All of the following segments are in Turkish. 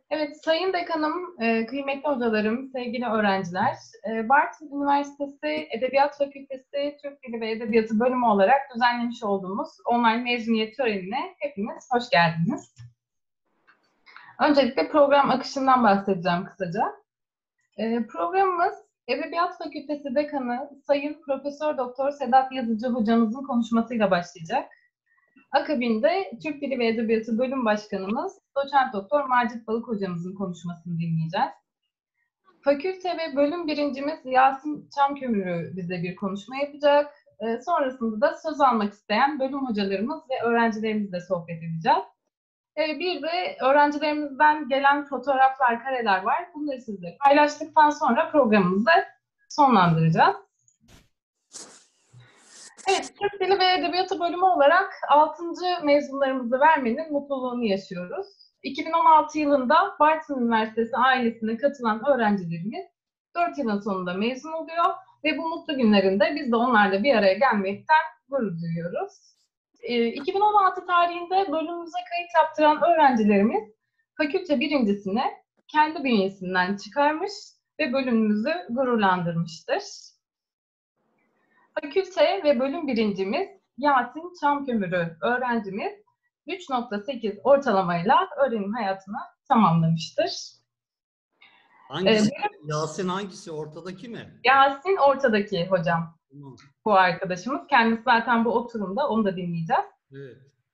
Evet, Sayın Dekanım, kıymetli hocalarım, sevgili öğrenciler, Bartın Üniversitesi Edebiyat Fakültesi Türk Dili ve Edebiyatı bölümü olarak düzenlemiş olduğumuz online mezuniyet törenine hepiniz hoş geldiniz. Öncelikle program akışından bahsedeceğim kısaca. Programımız Edebiyat Fakültesi Dekanı Sayın Profesör Doktor Sedat Yazıcı hocamızın konuşmasıyla başlayacak. Akabinde Türk Dili ve Edebiyatı Bölüm Başkanımız Doçent Doktor Macit Balık hocamızın konuşmasını dinleyeceğiz. Fakülte ve bölüm birincimiz Yasin Çamkömürü bize bir konuşma yapacak. Sonrasında da söz almak isteyen bölüm hocalarımız ve öğrencilerimizle sohbet edeceğiz. Bir de öğrencilerimizden gelen fotoğraflar, kareler var. Bunları sizle paylaştıktan sonra programımızı sonlandıracağız. Evet, Türk Dili ve Edebiyatı bölümü olarak 6. mezunlarımızı vermenin mutluluğunu yaşıyoruz. 2016 yılında Bartın Üniversitesi ailesine katılan öğrencilerimiz 4 yılın sonunda mezun oluyor ve bu mutlu günlerinde biz de onlarla bir araya gelmekten gurur duyuyoruz. 2016 tarihinde bölümümüze kayıt yaptıran öğrencilerimiz fakülte birincisine kendi bünyesinden çıkarmış ve bölümümüzü gururlandırmıştır. Fakülte ve bölüm birincimiz Yasin Çamkömürü öğrencimiz 3.8 ortalamayla öğrenim hayatını tamamlamıştır. Hangisi? Yasin hangisi? Ortadaki mi? Yasin ortadaki hocam. Tamam. Bu arkadaşımız. Kendisi zaten bu oturumda. Onu da dinleyeceğiz. Evet.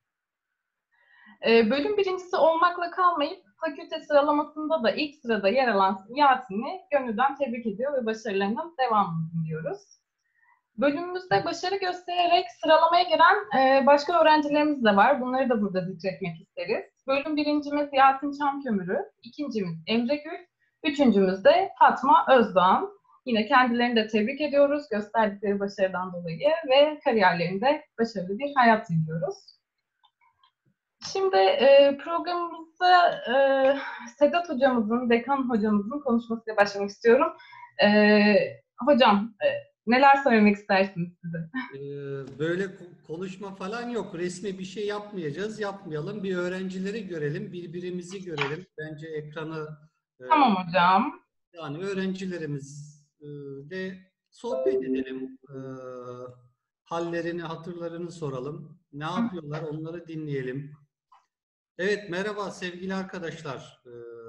Bölüm birincisi olmakla kalmayıp fakülte sıralamasında da ilk sırada yer alan Yasin'i gönülden tebrik ediyor ve başarılarının devamını diliyoruz. Bölümümüzde başarı göstererek sıralamaya giren başka öğrencilerimiz de var. Bunları da burada zikretmek isteriz. Bölüm birincimiz Yasin Çamkömürü, ikincimiz Emre Gül, üçüncümüz de Fatma Özdoğan. Yine kendilerini de tebrik ediyoruz gösterdikleri başarıdan dolayı ve kariyerlerinde başarılı bir hayat diliyoruz. Şimdi programımızda Sedat hocamızın, dekan hocamızın konuşmasıyla başlamak istiyorum. Hocam, neler söylemek istersiniz size? Böyle konuşma falan yok. Resmi bir şey yapmayacağız. Yapmayalım. Bir öğrencileri görelim. Birbirimizi görelim. Bence ekranı Tamam hocam. yani öğrencilerimiz de sohbet edelim. Hallerini, hatırlarını soralım. Ne yapıyorlar? Onları dinleyelim. Evet, merhaba sevgili arkadaşlar.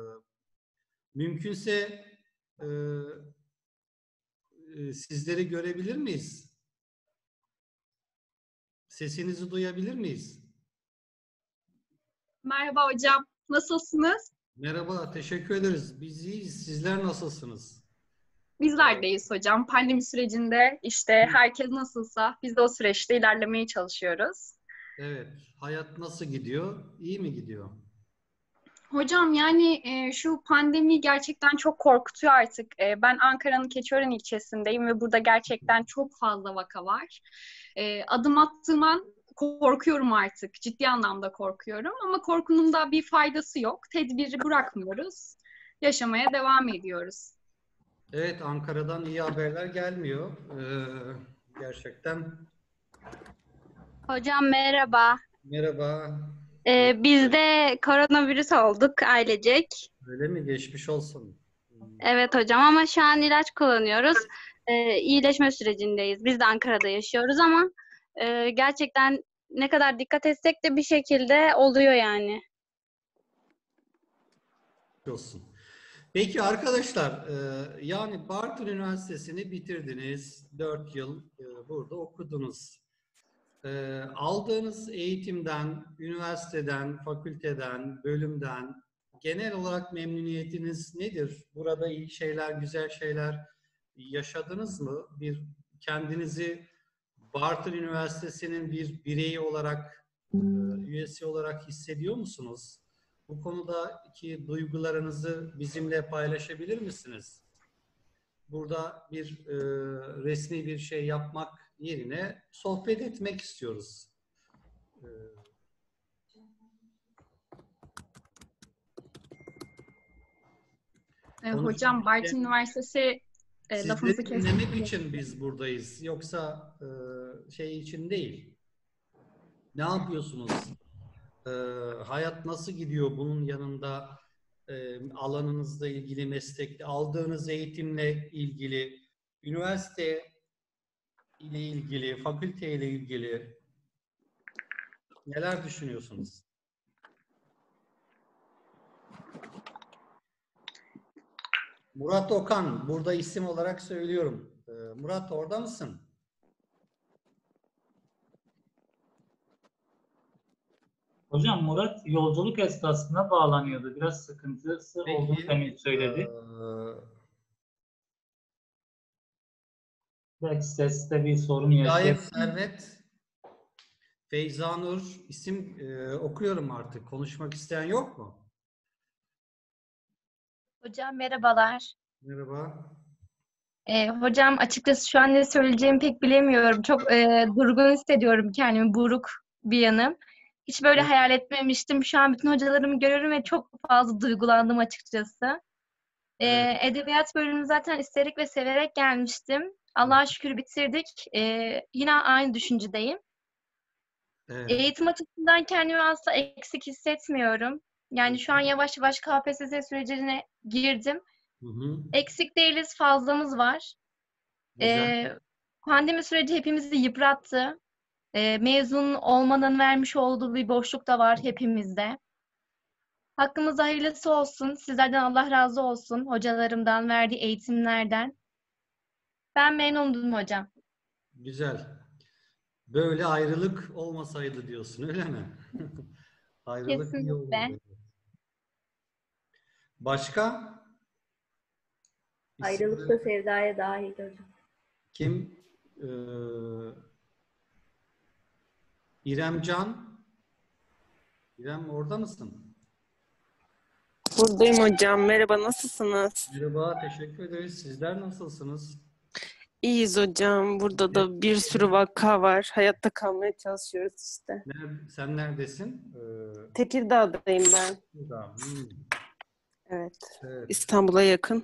Mümkünse sizleri görebilir miyiz? Sesinizi duyabilir miyiz? Merhaba hocam, nasılsınız? Merhaba, teşekkür ederiz. Biz iyiyiz. Sizler nasılsınız? Bizler deyiz hocam. Pandemi sürecinde işte herkes nasılsa biz de o süreçte ilerlemeye çalışıyoruz. Evet, hayat nasıl gidiyor? İyi mi gidiyor? Hocam yani şu pandemi gerçekten çok korkutuyor artık. Ben Ankara'nın Keçiören ilçesindeyim ve burada gerçekten çok fazla vaka var. Adım attığım an korkuyorum artık. Ciddi anlamda korkuyorum ama korkunun da bir faydası yok. Tedbiri bırakmıyoruz. Yaşamaya devam ediyoruz. Evet, Ankara'dan iyi haberler gelmiyor. Gerçekten. Hocam merhaba. Merhaba. Biz de koronavirüs olduk ailecek. Öyle mi? Geçmiş olsun. Evet hocam ama şu an ilaç kullanıyoruz. İyileşme sürecindeyiz. Biz de Ankara'da yaşıyoruz ama gerçekten ne kadar dikkat etsek de bir şekilde oluyor yani. Olsun. Peki arkadaşlar, yani Bartın Üniversitesi'ni bitirdiniz. 4 yıl burada okudunuz. Aldığınız eğitimden, üniversiteden, fakülteden, bölümden genel olarak memnuniyetiniz nedir? Burada iyi şeyler, güzel şeyler yaşadınız mı? Kendinizi Bartın Üniversitesi'nin bir bireyi olarak, üyesi olarak hissediyor musunuz? Bu konudaki duygularınızı bizimle paylaşabilir misiniz? Burada bir resmi bir şey yapmak yerine sohbet etmek istiyoruz. Hocam Bartın Üniversitesi lafınızı Sizleri kestim. dinlemek için biz buradayız. Yoksa şey için değil. Ne yapıyorsunuz? Hayat nasıl gidiyor bunun yanında? alanınızla ilgili, meslekte aldığınız eğitimle ilgili, üniversite ile ilgili, fakülte ile ilgili neler düşünüyorsunuz? Murat Okan, burada isim olarak söylüyorum. Murat, orada mısın? Hocam Murat yolculuk esnasında bağlanıyordu. Biraz sıkıntısı olduğunu demin söyledi. Belki seste bir sorun Hidayet yaşayabilir. Servet, Feyza Nur, isim okuyorum artık. Konuşmak isteyen yok mu? Hocam merhabalar. Merhaba. Hocam açıkçası şu an ne söyleyeceğimi pek bilemiyorum. Çok durgun hissediyorum kendimi, buruk bir yanım. Hiç böyle Evet. hayal etmemiştim. Şu an bütün hocalarımı görüyorum ve çok fazla duygulandım açıkçası. Evet. Edebiyat bölümünü zaten isteyerek ve severek gelmiştim. Allah'a şükür bitirdik. Yine aynı düşüncedeyim. Evet. Eğitim açısından kendimi asla eksik hissetmiyorum. Yani şu an yavaş yavaş KPSS sürecine girdim. Hı hı. Eksik değiliz, fazlamız var. Güzel. Pandemi süreci hepimizi yıprattı. Mezun olmanın vermiş olduğu bir boşluk da var hepimizde. Hakkımızda hayırlısı olsun. Sizlerden Allah razı olsun. Hocalarımdan, verdiği eğitimlerden. Ben memnundum hocam. Güzel. Böyle ayrılık olmasaydı diyorsun, öyle mi? Ayrılık iyi Kesinlikle. olurdu. Başka? Ayrılık da sevdaya dahil hocam. Kim? İrem Can. İrem, orada mısın? Buradayım hocam. Merhaba, nasılsınız? Merhaba, teşekkür ederiz. Sizler nasılsınız? İyiyiz hocam. Burada da bir sürü vaka var. Hayatta kalmaya çalışıyoruz işte. Sen neredesin? Tekirdağ'dayım ben. Burada. Evet. Evet. İstanbul'a yakın.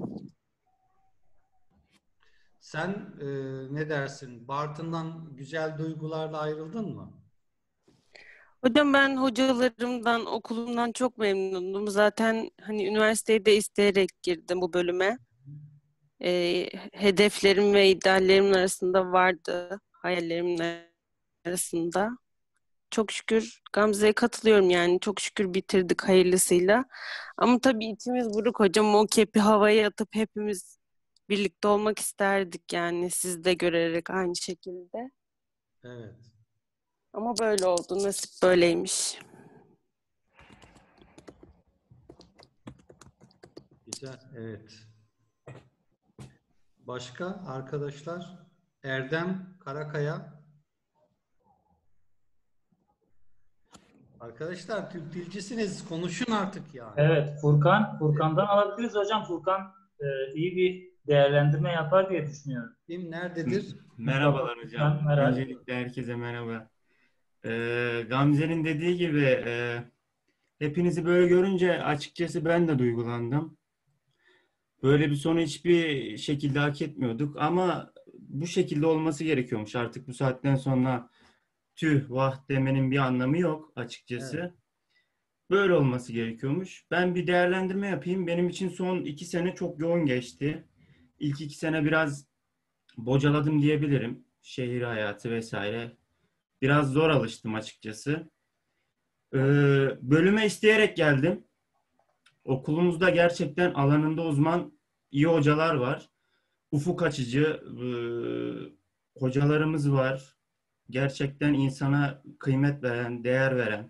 Sen ne dersin? Bartın'dan güzel duygularla ayrıldın mı? Hocam ben hocalarımdan, okulumdan çok memnundum. Zaten hani üniversiteye de isteyerek girdim bu bölüme. Hedeflerim ve ideallerimin arasında vardı. Hayallerimin arasında. Çok şükür Gamze'ye katılıyorum yani. Çok şükür bitirdik hayırlısıyla. Ama tabii içimiz buruk hocam. O kepi havaya atıp hepimiz birlikte olmak isterdik yani. Siz de görerek aynı şekilde. Evet. Ama böyle oldu. Nasip böyleymiş. Güzel. Evet. Başka arkadaşlar? Erdem Karakaya. Arkadaşlar Türk dilcisiniz. Konuşun artık yani. Evet, Furkan'dan alabiliriz hocam. Furkan iyi bir değerlendirme yapar diye düşünüyorum. Kim nerededir? Merhabalar hocam. Merhaba. Öncelikle herkese merhaba. Gamze'nin dediği gibi hepinizi böyle görünce açıkçası ben de duygulandım. Böyle bir sonu hiçbir şekilde hak etmiyorduk ama bu şekilde olması gerekiyormuş. Artık bu saatten sonra tüh vah demenin bir anlamı yok açıkçası. Evet. Böyle olması gerekiyormuş. Ben bir değerlendirme yapayım. Benim için son 2 sene çok yoğun geçti. İlk 2 sene biraz bocaladım diyebilirim. Şehir hayatı vesaire. Biraz zor alıştım açıkçası. Bölüme isteyerek geldim. Okulumuzda gerçekten alanında uzman iyi hocalar var. Ufuk açıcı hocalarımız var. Gerçekten insana kıymet veren, değer veren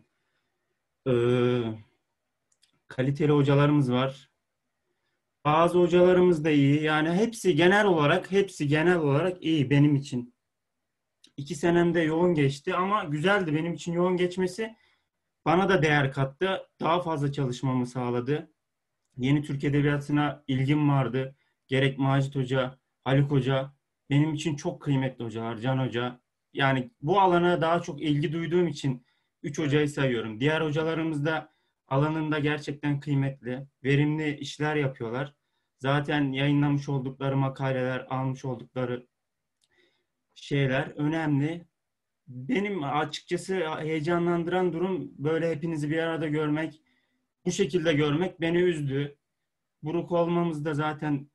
kaliteli hocalarımız var. Bazı hocalarımız da iyi. Yani hepsi genel olarak iyi benim için. 2 senemde yoğun geçti ama güzeldi. Benim için yoğun geçmesi bana da değer kattı. Daha fazla çalışmamı sağladı. Yeni Türk Edebiyatı'na ilgim vardı. Gerek Macit Hoca, Haluk Hoca. Benim için çok kıymetli hocalar. Can Hoca. Yani bu alana daha çok ilgi duyduğum için 3 hocayı sayıyorum. Diğer hocalarımız da alanında gerçekten kıymetli, verimli işler yapıyorlar. Zaten yayınlamış oldukları makaleler, almış oldukları şeyler önemli. Benim açıkçası heyecanlandıran durum böyle hepinizi bir arada görmek, Bu şekilde görmek beni üzdü. Buruk olmamız da zaten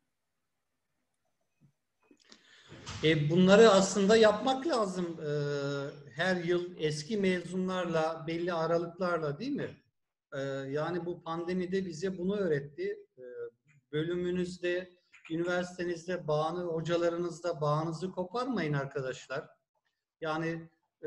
Bunları aslında yapmak lazım. Her yıl eski mezunlarla, belli aralıklarla, değil mi? Yani bu pandemide bize bunu öğretti. Bölümünüzde, üniversitenizde, hocalarınızda bağınızı koparmayın arkadaşlar. Yani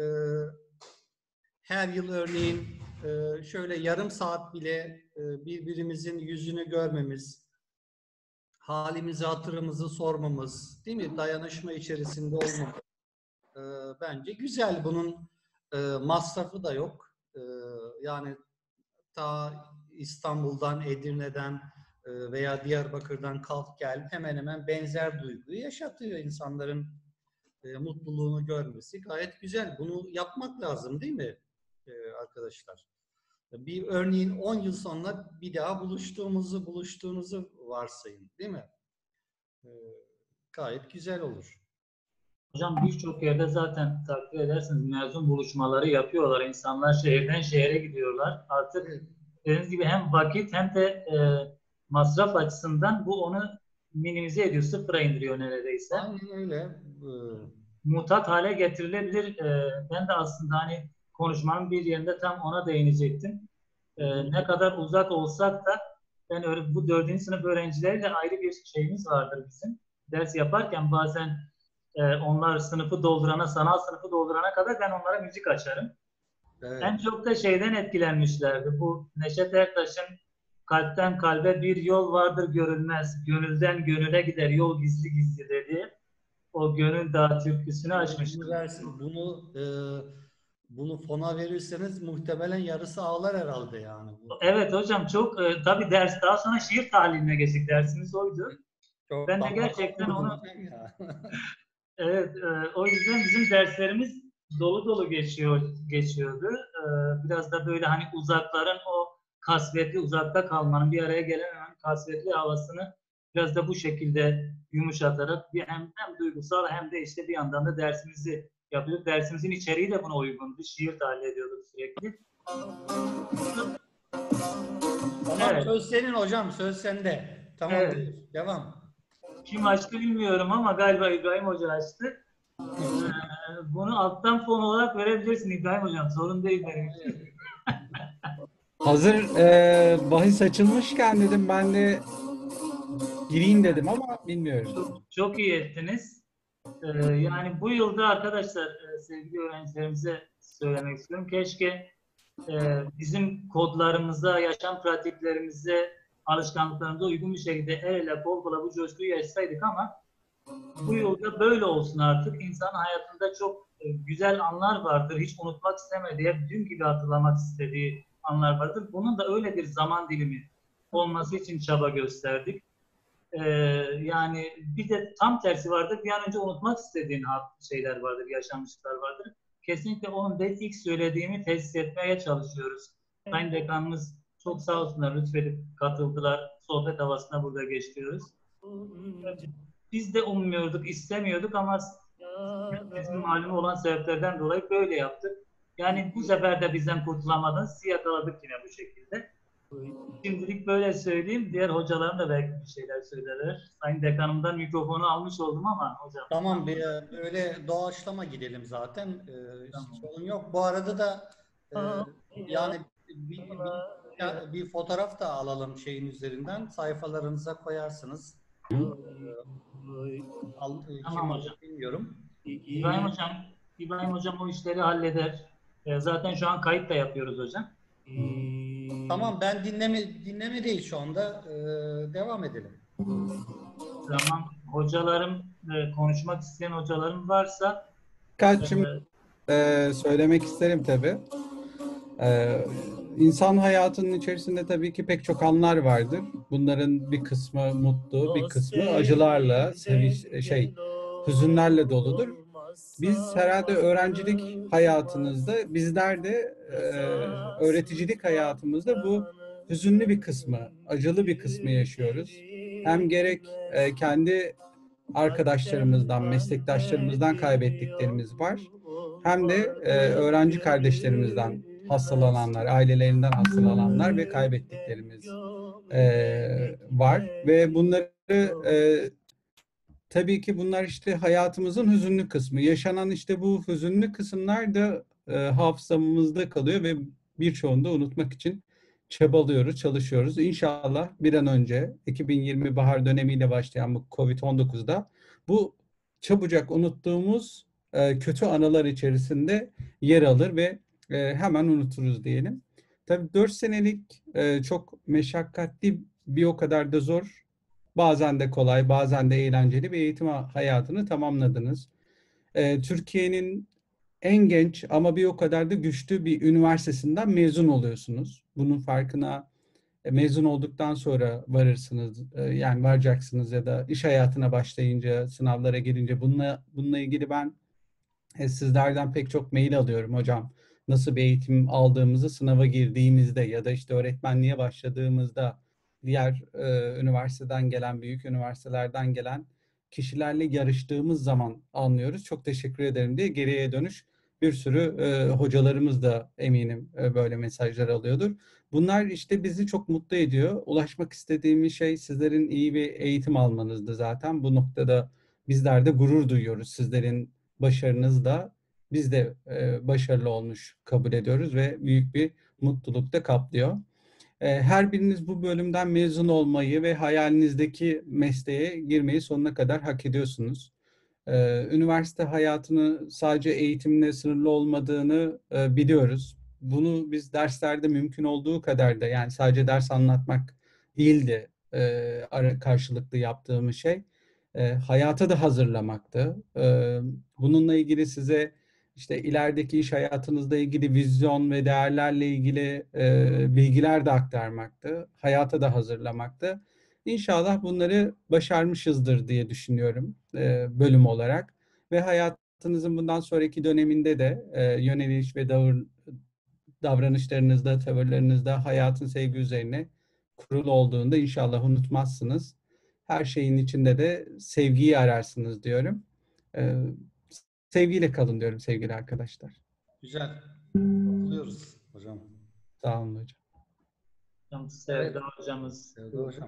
her yıl örneğin şöyle yarım saat bile birbirimizin yüzünü görmemiz, halimizi, hatırımızı sormamız, değil mi? Dayanışma içerisinde olmamız bence güzel. Bunun masrafı da yok. Yani ta İstanbul'dan, Edirne'den veya Diyarbakır'dan kalk gel, hemen hemen benzer duyguyu yaşatıyor insanların mutluluğunu görmesi. Gayet güzel. Bunu yapmak lazım, değil mi arkadaşlar? Bir örneğin 10 yıl sonra bir daha buluştuğunuzu varsayın, değil mi? Gayet güzel olur. Hocam birçok yerde zaten takdir edersiniz mezun buluşmaları yapıyorlar. İnsanlar şehirden şehre gidiyorlar. Artık dediğiniz gibi hem vakit hem de masraf açısından bu onu minimize ediyor, sıfıra indiriyor neredeyse. Aynen öyle. Mutat hale getirilebilir. Ben de aslında hani konuşmanın bir yerinde tam ona değinecektim. Ne kadar uzak olsak da ben bu 4. sınıf öğrencileriyle ayrı bir şeyimiz vardır bizim. Ders yaparken bazen onlar sınıfı doldurana, sanal sınıfı doldurana kadar ben onlara müzik açarım. Evet. En çok da şeyden etkilenmişlerdi. Bu Neşet Ertaş'ın kalpten kalbe bir yol vardır görülmez. Gönülden gönüle gider yol gizli gizli dediği o Gönül Dağı türküsünü açmıştım. Bunu fona verirseniz muhtemelen yarısı ağlar herhalde yani. Evet hocam çok tabii ders daha sonra şiir tahliline geçtik. Dersimiz oydu. Çok Ben de gerçekten onu evet o yüzden bizim derslerimiz dolu dolu geçiyordu. Biraz da böyle hani uzakların o kasvetli uzakta kalmanın bir araya gelememenin kasvetli havasını biraz da bu şekilde yumuşatarak hem duygusal hem de işte bir yandan da dersimizi yapıyorduk. Dersimizin içeriği de buna uygundu. Şiir tahlil ediyorduk sürekli. Tamam, Evet. söz senin hocam, söz sende. Tamam, Evet. devam. Kim açtı bilmiyorum ama galiba İbrahim Hoca açtı. Bunu alttan fon olarak verebilirsin İbrahim Hocam. Sorun değil benim için. Hazır bahis açılmışken dedim ben de gireyim dedim ama bilmiyorum. Çok iyi ettiniz. Yani bu yılda arkadaşlar sevgili öğrencilerimize söylemek istiyorum. Keşke bizim kodlarımıza, yaşam pratiklerimize, alışkanlıklarımıza uygun bir şekilde el ele kol kola bu coşkuyu yaşasaydık ama bu yılda böyle olsun artık. İnsanın hayatında çok güzel anlar vardır. Hiç unutmak istemediği, hep dün gibi hatırlamak istediği anlar vardır. Bunun da öyle bir zaman dilimi olması için çaba gösterdik. Yani bir de tam tersi vardır. Bir an önce unutmak istediğin şeyler vardır, yaşanmışlıklar vardır. Kesinlikle onun da ilk söylediğimi tesis etmeye çalışıyoruz. Sayın Dekanımız çok sağ olsunlar, lütfedip katıldılar. Sohbet havasına burada geçiyoruz. Biz de ummuyorduk, istemiyorduk ama bizim malum olan sebeplerden dolayı böyle yaptık. Yani bu sefer de bizden kurtulamadınız. Sizi yakaladık yine bu şekilde. Şimdilik böyle söyleyeyim. Diğer hocalarım da belki bir şeyler söylerler. Sayın Dekanımdan mikrofonu almış oldum ama hocam. Tamam, böyle doğaçlama gidelim zaten. Tamam. Sorun yok. Bu arada da yani bir fotoğraf da alalım şeyin üzerinden. Sayfalarınıza koyarsınız. Tamam hocam. Bilmiyorum. İbrahim Hocam o işleri halleder. Zaten şu an kayıt da yapıyoruz hocam. Tamam, ben dinleme değil şu anda. Devam edelim. Tamam. Hocalarım, konuşmak isteyen hocalarım varsa Birkaç söylemek isterim tabii. İnsan hayatının içerisinde tabii ki pek çok anlar vardır. Bunların bir kısmı mutlu, bir kısmı acılarla, hüzünlerle doludur. Biz herhalde öğrencilik hayatımızda, bizler de öğreticilik hayatımızda bu hüzünlü bir kısmı, acılı bir kısmı yaşıyoruz. Hem gerek kendi arkadaşlarımızdan, meslektaşlarımızdan kaybettiklerimiz var. Hem de öğrenci kardeşlerimizden hastalananlar, ailelerinden hastalananlar ve kaybettiklerimiz var. Ve bunları tabii ki bunlar işte hayatımızın hüzünlü kısmı. Yaşanan işte bu hüzünlü kısımlar da hafızamızda kalıyor ve birçoğunu da unutmak için çabalıyoruz, çalışıyoruz. İnşallah bir an önce 2020 bahar dönemiyle başlayan bu Covid-19'da bu çabucak unuttuğumuz kötü anılar içerisinde yer alır ve hemen unuturuz diyelim. Tabii 4 senelik çok meşakkatli, bir o kadar da zor, bazen de kolay, bazen de eğlenceli bir eğitim hayatını tamamladınız. Türkiye'nin en genç ama bir o kadar da güçlü bir üniversitesinden mezun oluyorsunuz. Bunun farkına mezun olduktan sonra varırsınız, yani varacaksınız ya da iş hayatına başlayınca, sınavlara girince. Bununla ilgili ben sizlerden pek çok mail alıyorum hocam. Nasıl bir eğitim aldığımızı sınava girdiğimizde ya da işte öğretmenliğe başladığımızda diğer üniversiteden gelen, büyük üniversitelerden gelen kişilerle yarıştığımız zaman anlıyoruz. Çok teşekkür ederim diye geriye dönüş bir sürü hocalarımız da eminim böyle mesajlar alıyordur. Bunlar işte bizi çok mutlu ediyor. Ulaşmak istediğimiz şey sizlerin iyi bir eğitim almanızdı zaten. Bu noktada bizler de gurur duyuyoruz sizlerin başarınızda. Biz de başarılı olmuş kabul ediyoruz ve büyük bir mutluluk da kaplıyor. Her biriniz bu bölümden mezun olmayı ve hayalinizdeki mesleğe girmeyi sonuna kadar hak ediyorsunuz. Üniversite hayatını sadece eğitimle sınırlı olmadığını biliyoruz. Bunu biz derslerde mümkün olduğu kadar da, yani sadece ders anlatmak değildi karşılıklı yaptığımız şey. Hayata da hazırlamaktı. Bununla ilgili size işte ilerideki iş hayatınızla ilgili vizyon ve değerlerle ilgili bilgiler de aktarmaktı. Hayata da hazırlamaktı. İnşallah bunları başarmışızdır diye düşünüyorum bölüm olarak. Ve hayatınızın bundan sonraki döneminde de yöneliş ve davranışlarınızda, tavırlarınızda hayatın sevgi üzerine kurulu olduğunda inşallah unutmazsınız. Her şeyin içinde de sevgiyi ararsınız diyorum. Sevgiyle kalın diyorum sevgili arkadaşlar. Güzel. Katılıyoruz hocam. Sağ olun hocam. Sevda hocamız. Sevda hocam.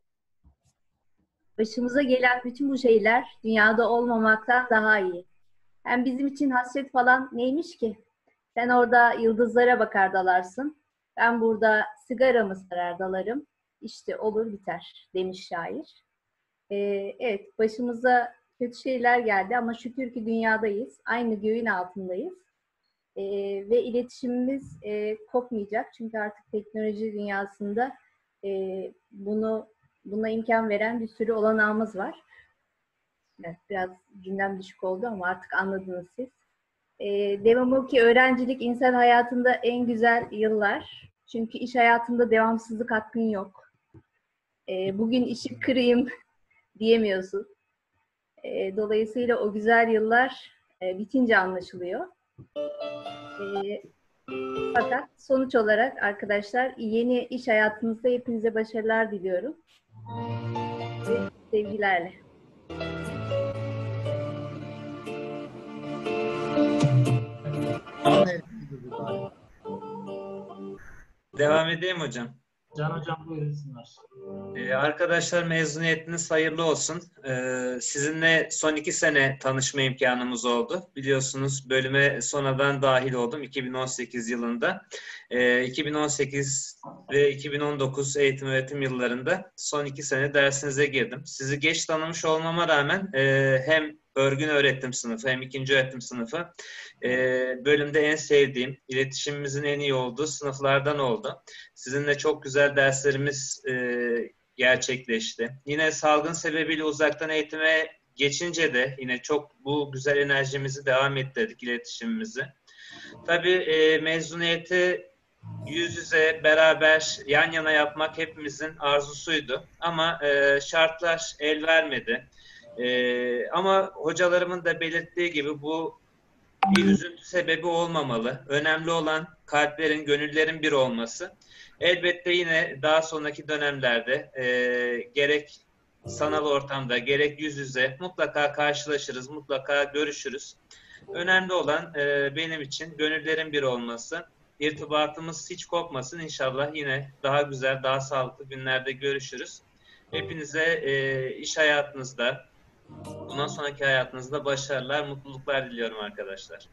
Başımıza gelen bütün bu şeyler dünyada olmamaktan daha iyi. Hem bizim için hasret falan neymiş ki? Sen orada yıldızlara bakar dalarsın. Ben burada sigaramı sarar dalarım. İşte olur biter demiş şair. Evet, başımıza kötü şeyler geldi ama şükür ki dünyadayız. Aynı göğün altındayız. Ve iletişimimiz kopmayacak. Çünkü artık teknoloji dünyasında buna imkan veren bir sürü olanağımız var. Evet, biraz cümlem düşük oldu ama artık anladınız siz. Devamı ki öğrencilik insan hayatında en güzel yıllar. Çünkü iş hayatında devamsızlık hakkın yok. Bugün işi kırayım diyemiyorsun. Dolayısıyla o güzel yıllar bitince anlaşılıyor. Fakat sonuç olarak arkadaşlar yeni iş hayatınızda hepinize başarılar diliyorum. Ve sevgilerle. Devam edeyim hocam. Can hocam buyursunlar. Arkadaşlar mezuniyetiniz hayırlı olsun. Sizinle son 2 sene tanışma imkanımız oldu. Biliyorsunuz bölüme sonradan dahil oldum 2018 yılında. 2018 ve 2019 eğitim öğretim yıllarında son 2 sene dersinize girdim. Sizi geç tanımış olmama rağmen hem örgün öğretim sınıfı hem ikinci öğretim sınıfı bölümde en sevdiğim, iletişimimizin en iyi olduğu sınıflardan oldu. Sizinle çok güzel derslerimiz gerçekleşti. Yine salgın sebebiyle uzaktan eğitime geçince de yine çok bu güzel enerjimizi devam ettirdik, iletişimimizi. Tabii mezuniyeti yüz yüze beraber yan yana yapmak hepimizin arzusuydu. Ama şartlar el vermedi. Ama hocalarımın da belirttiği gibi bu bir üzüntü sebebi olmamalı. Önemli olan kalplerin, gönüllerin bir olması. Elbette yine daha sonraki dönemlerde gerek sanal ortamda gerek yüz yüze mutlaka karşılaşırız, mutlaka görüşürüz. Önemli olan benim için gönüllerin bir olması. İrtibatımız hiç kopmasın. İnşallah yine daha güzel, daha sağlıklı günlerde görüşürüz. Hepinize iş hayatınızda, bundan sonraki hayatınızda başarılar, mutluluklar diliyorum arkadaşlar.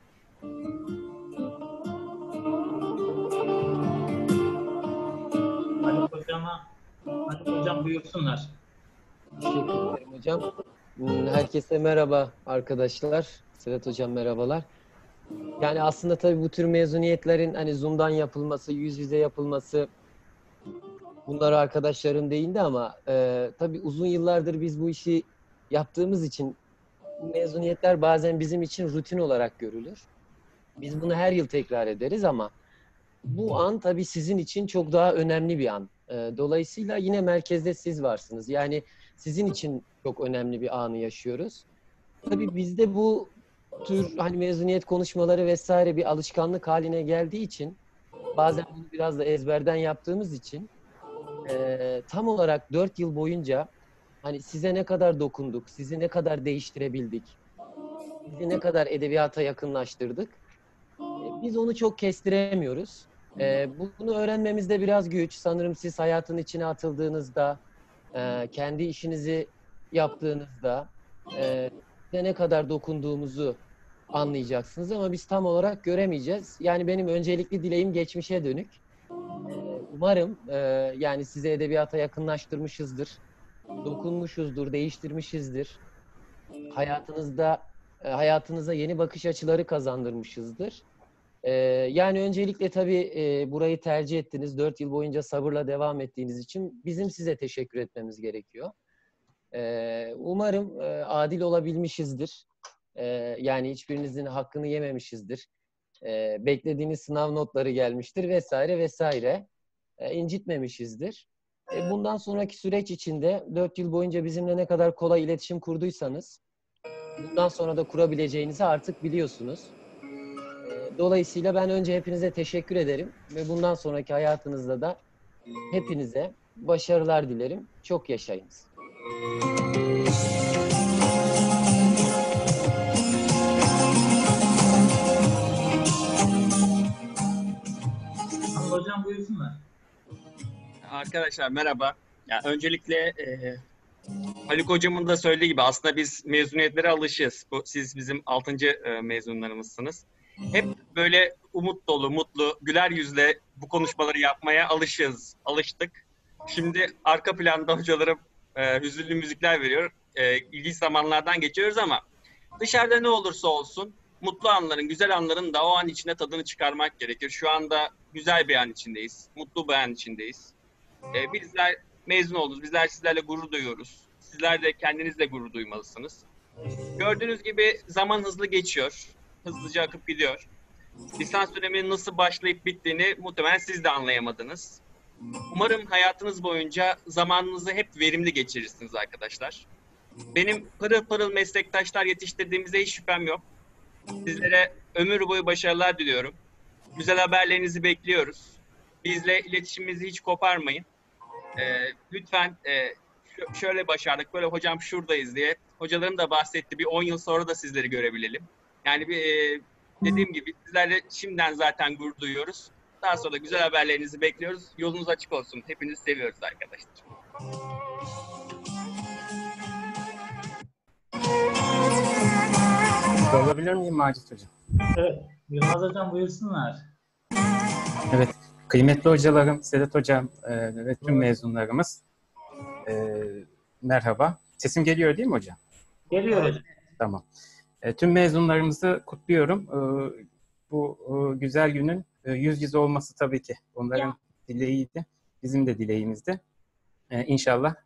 Haluk Hocam buyursunlar. Teşekkür ederim hocam. Herkese merhaba arkadaşlar. Sedat Hocam merhabalar. Yani aslında tabii bu tür mezuniyetlerin hani Zoom'dan yapılması, yüz yüze yapılması bunlar arkadaşlarım değindi ama tabii uzun yıllardır biz bu işi yaptığımız için bu mezuniyetler bazen bizim için rutin olarak görülür. Biz bunu her yıl tekrar ederiz ama bu an tabii sizin için çok daha önemli bir an. Dolayısıyla yine merkezde siz varsınız. Yani sizin için çok önemli bir anı yaşıyoruz. Tabii bizde bu tür hani mezuniyet konuşmaları vesaire bir alışkanlık haline geldiği için bazen bunu biraz da ezberden yaptığımız için tam olarak 4 yıl boyunca hani size ne kadar dokunduk, sizi ne kadar değiştirebildik, sizi ne kadar edebiyata yakınlaştırdık, biz onu çok kestiremiyoruz. Bunu öğrenmemizde biraz güç. Sanırım siz hayatın içine atıldığınızda, kendi işinizi yaptığınızda size ne kadar dokunduğumuzu anlayacaksınız ama biz tam olarak göremeyeceğiz. Yani benim öncelikli dileğim geçmişe dönük. Umarım yani size edebiyata yakınlaştırmışızdır, dokunmuşuzdur, değiştirmişizdir. Hayatınıza yeni bakış açıları kazandırmışızdır. Yani öncelikle tabii burayı tercih ettiniz. 4 yıl boyunca sabırla devam ettiğiniz için bizim size teşekkür etmemiz gerekiyor. Umarım adil olabilmişizdir. Yani hiçbirinizin hakkını yememişizdir. Beklediğiniz sınav notları gelmiştir vesaire vesaire. İncitmemişizdir. Bundan sonraki süreç içinde 4 yıl boyunca bizimle ne kadar kolay iletişim kurduysanız bundan sonra da kurabileceğinizi artık biliyorsunuz. Dolayısıyla ben önce hepinize teşekkür ederim ve bundan sonraki hayatınızda da hepinize başarılar dilerim. Çok yaşayınız. Hocam buyursunlar. Arkadaşlar merhaba. Yani öncelikle Haluk Hocam'ın da söylediği gibi aslında biz mezuniyetlere alışığız. Siz bizim 6. mezunlarımızsınız. Hep böyle umut dolu, mutlu, güler yüzle bu konuşmaları yapmaya alıştık. Şimdi arka planda hocalarım hüzünlü müzikler veriyor. İlginç zamanlardan geçiyoruz ama dışarıda ne olursa olsun mutlu anların, güzel anların da o an içinde tadını çıkarmak gerekir. Şu anda güzel bir an içindeyiz, mutlu bir an içindeyiz. Bizler mezun olduk, bizler sizlerle gurur duyuyoruz. Sizler de kendinizle gurur duymalısınız. Gördüğünüz gibi zaman hızlı geçiyor, hızlıca akıp gidiyor. Lisans döneminin nasıl başlayıp bittiğini muhtemelen siz de anlayamadınız. Umarım hayatınız boyunca zamanınızı hep verimli geçirirsiniz arkadaşlar. Benim pırıl pırıl meslektaşlar yetiştirdiğimize hiç şüphem yok. Sizlere ömür boyu başarılar diliyorum. Güzel haberlerinizi bekliyoruz. Bizle iletişimimizi hiç koparmayın. Lütfen şöyle başardık, böyle hocam şuradayız diye. Hocaların da bahsetti, bir 10 yıl sonra da sizleri görebilelim. Yani dediğim gibi sizlerle şimdiden zaten gurur duyuyoruz. Daha sonra güzel haberlerinizi bekliyoruz. Yolunuz açık olsun. Hepinizi seviyoruz arkadaşlar. Sorabilir miyim Macit Hocam? Evet. Yılmaz Hocam buyursunlar. Evet. Kıymetli hocalarım, Sedat Hocam ve tüm mezunlarımız merhaba. Sesim geliyor değil mi hocam? Geliyor hocam. Tamam. Tüm mezunlarımızı kutluyorum. Bu güzel günün yüz yüze olması tabii ki onların dileğiydi. Bizim de dileğimizdi. İnşallah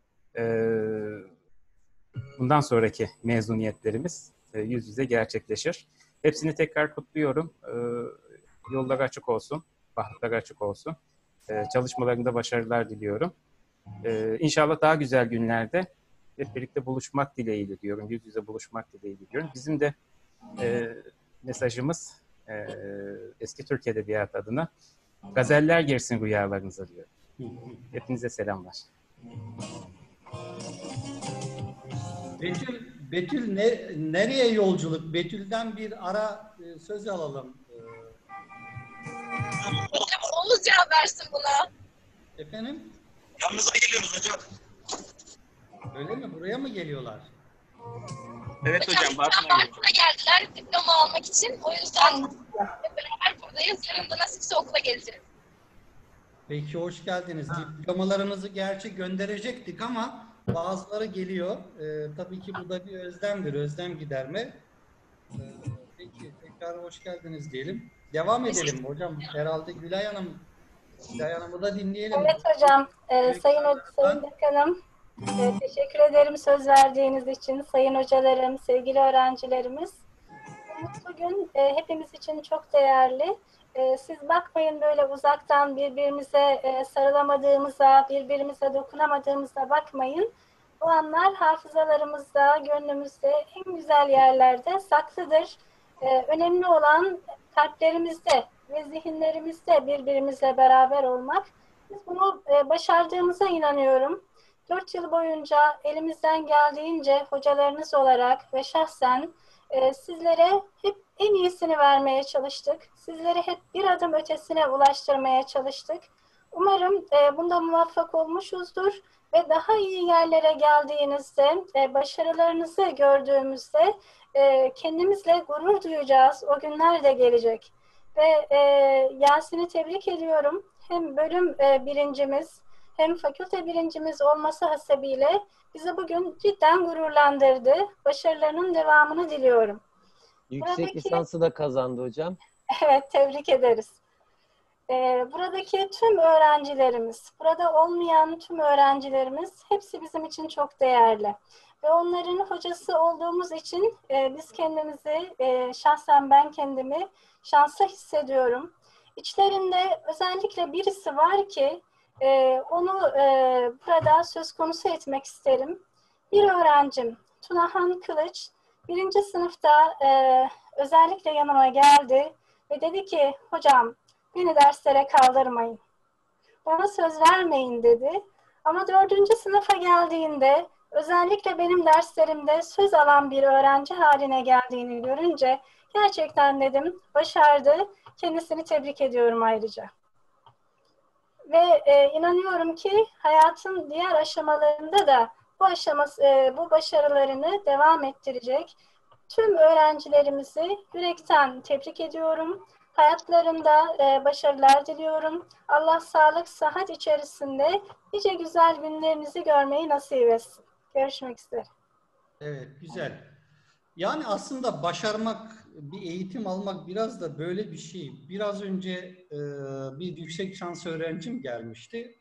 bundan sonraki mezuniyetlerimiz yüz yüze gerçekleşir. Hepsini tekrar kutluyorum. Yolları açık olsun, bahtları açık olsun. Çalışmalarında başarılar diliyorum. İnşallah daha güzel günlerde hep birlikte buluşmak dileğiyle diyorum. Yüz yüze buluşmak dileğiyle diyorum. Bizim de mesajımız eski Türk Edebiyatı adına gazeller girsin rüyalarınıza diyorum. Hepinize selamlar. Betül nereye yolculuk? Betül'den bir ara söz alalım. Hocam Oğuz cevap versin buna. Efendim? Yanınıza geliyoruz hocam. Öyle mi? Buraya mı geliyorlar? Evet hocam, Bartın'a Bartın'a geldiler diploma almak için. O yüzden hep beraber buradayız. Yarın da nasipse okula geleceğiz. Peki, hoş geldiniz. Diplomalarınızı gerçi gönderecektik ama bazıları geliyor. Tabii ki bu da bir özlemdir, özlem giderme. Peki, tekrar hoş geldiniz diyelim. Devam edelim hocam. Herhalde Gülay Hanım'ı da dinleyelim. Evet hocam. Sayın Bakanım, teşekkür ederim söz verdiğiniz için. Sayın hocalarım, sevgili öğrencilerimiz. Bu mutlu gün hepimiz için çok değerli. Siz bakmayın böyle uzaktan birbirimize sarılamadığımıza, birbirimize dokunamadığımıza bakmayın. Bu anlar hafızalarımızda, gönlümüzde, en güzel yerlerde saklıdır. Önemli olan kalplerimizde ve zihinlerimizde birbirimizle beraber olmak. Biz bunu başardığımıza inanıyorum. 4 yıl boyunca elimizden geldiğince hocalarınız olarak ve şahsen sizlere hep en iyisini vermeye çalıştık. Sizleri hep bir adım ötesine ulaştırmaya çalıştık. Umarım bunda muvaffak olmuşuzdur ve daha iyi yerlere geldiğinizde, başarılarınızı gördüğümüzde kendimizle gurur duyacağız. O günler de gelecek. Ve Yasin'i tebrik ediyorum. Hem bölüm birincimiz hem fakülte birincimiz olması hasebiyle bizi bugün cidden gururlandırdı. Başarılarının devamını diliyorum. Yüksek lisansı da kazandı hocam. Evet, tebrik ederiz. Buradaki tüm öğrencilerimiz, burada olmayan tüm öğrencilerimiz hepsi bizim için çok değerli. Ve onların hocası olduğumuz için biz kendimizi, şahsen ben kendimi şanslı hissediyorum. İçlerinde özellikle birisi var ki onu burada söz konusu etmek isterim. Bir öğrencim Tunahan Kılıç 1. sınıfta özellikle yanıma geldi ve dedi ki hocam beni derslere kaldırmayın. Bana söz vermeyin dedi. Ama 4. sınıfa geldiğinde özellikle benim derslerimde söz alan bir öğrenci haline geldiğini görünce gerçekten dedim başardı. Kendisini tebrik ediyorum ayrıca. Ve inanıyorum ki hayatın diğer aşamalarında da bu başarılarını devam ettirecek. Tüm öğrencilerimizi yürekten tebrik ediyorum. Hayatlarında başarılar diliyorum. Allah sağlık, sıhhat içerisinde nice güzel günlerinizi görmeyi nasip etsin. Görüşmek üzere. Evet, güzel. Yani aslında başarmak, bir eğitim almak biraz da böyle bir şey. Biraz önce bir yüksek şans öğrencim gelmişti.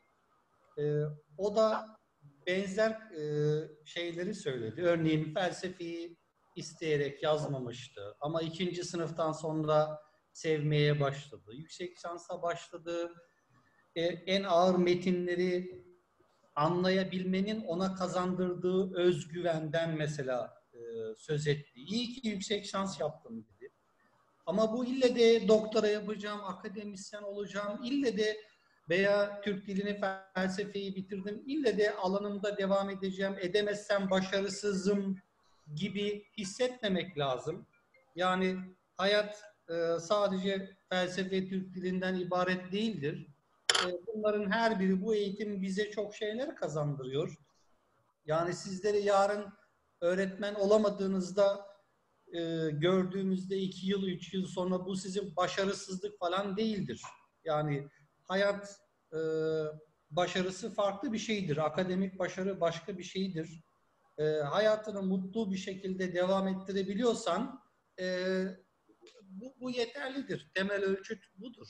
O da benzer şeyleri söyledi. Örneğin felsefeyi isteyerek yazmamıştı. Ama 2. sınıftan sonra sevmeye başladı. Yüksek şansa başladı. En ağır metinleri anlayabilmenin ona kazandırdığı özgüvenden mesela söz etti. İyi ki yüksek şans yaptım dedi. Ama bu ille de doktora yapacağım, akademisyen olacağım, ille de veya Türk dilini, felsefeyi bitirdim, ille de alanımda devam edeceğim, edemezsem başarısızım gibi hissetmemek lazım. Yani hayat sadece felsefe, Türk dilinden ibaret değildir. Bunların her biri, bu eğitim bize çok şeyler kazandırıyor. Yani sizleri yarın öğretmen olamadığınızda gördüğümüzde 2 yıl, 3 yıl sonra bu sizin başarısızlık falan değildir. Yani hayat başarısı farklı bir şeydir. Akademik başarı başka bir şeydir. Hayatını mutlu bir şekilde devam ettirebiliyorsan bu yeterlidir. Temel ölçüt budur.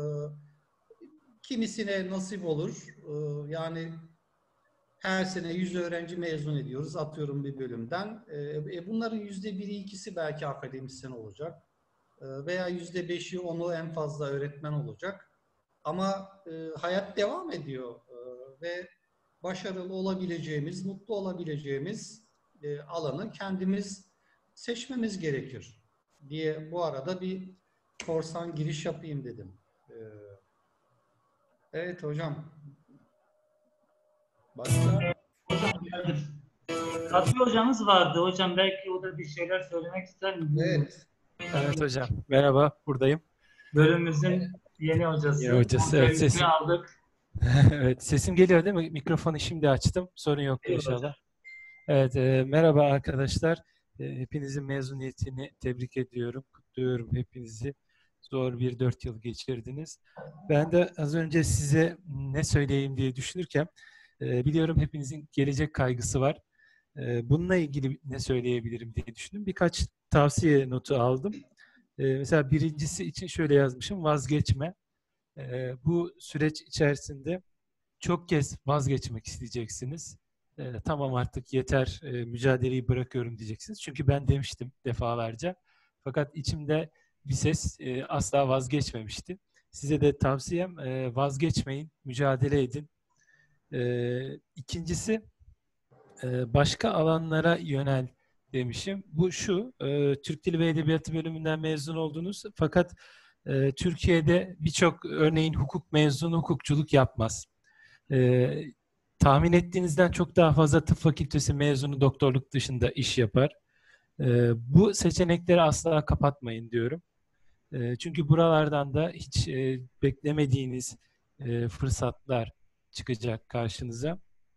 Kimisine nasip olur. Yani her sene 100 öğrenci mezun ediyoruz. Atıyorum bir bölümden. Bunların %1'i 2'si belki akademisyen olacak. Veya %5'i 10'u en fazla öğretmen olacak. Ama hayat devam ediyor. Ve başarılı olabileceğimiz, mutlu olabileceğimiz alanı kendimiz seçmemiz gerekir diye bu arada bir korsan giriş yapayım dedim. Evet hocam. Başka? Hocam geldim. Katri hocamız vardı. Hocam belki o da bir şeyler söylemek ister mi? Evet. Evet hocam. Merhaba. Buradayım. Bölümümüzün Yeni hocası. Yeni hocası, evet, Servisini sesim. aldık. Evet, sesim geliyor değil mi? Mikrofonu şimdi açtım. Sorun yok Geliyor inşallah. hocam. Evet, merhaba arkadaşlar. Hepinizin mezuniyetini tebrik ediyorum, kutluyorum hepinizi. Zor bir 4 yıl geçirdiniz. Ben de az önce size ne söyleyeyim diye düşünürken biliyorum hepinizin gelecek kaygısı var. Bununla ilgili ne söyleyebilirim diye düşündüm. Birkaç tavsiye notu aldım. Mesela birincisi için şöyle yazmışım, vazgeçme. Bu süreç içerisinde çok kez vazgeçmek isteyeceksiniz. Tamam artık yeter, mücadeleyi bırakıyorum diyeceksiniz. Çünkü ben demiştim defalarca. Fakat içimde bir ses asla vazgeçmemişti. Size de tavsiyem vazgeçmeyin, mücadele edin. İkincisi başka alanlara yönel demişim. Bu şu, Türk Dili ve Edebiyatı bölümünden mezun oldunuz. Fakat Türkiye'de birçok örneğin hukuk mezunu hukukçuluk yapmaz. Tahmin ettiğinizden çok daha fazla tıp fakültesi mezunu doktorluk dışında iş yapar. Bu seçenekleri asla kapatmayın diyorum. Çünkü buralardan da hiç beklemediğiniz fırsatlar çıkacak karşınıza.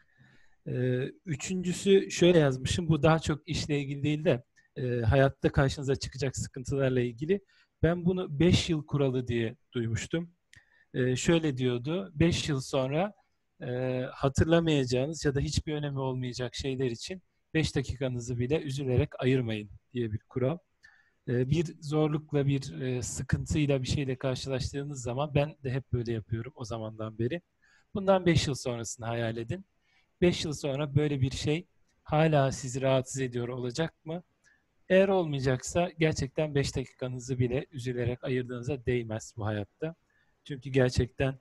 Üçüncüsü şöyle yazmışım. Bu daha çok işle ilgili değil de hayatta karşınıza çıkacak sıkıntılarla ilgili. Ben bunu 5 yıl kuralı diye duymuştum. Şöyle diyordu. 5 yıl sonra hatırlamayacağınız ya da hiçbir önemi olmayacak şeyler için 5 dakikanızı bile üzülerek ayırmayın diye bir kural. Bir zorlukla, bir sıkıntıyla bir şeyle karşılaştığınız zaman ben de hep böyle yapıyorum o zamandan beri. Bundan 5 yıl sonrasını hayal edin. 5 yıl sonra böyle bir şey hala sizi rahatsız ediyor olacak mı? Eğer olmayacaksa gerçekten 5 dakikanızı bile üzülerek ayırdığınıza değmez bu hayatta. Çünkü gerçekten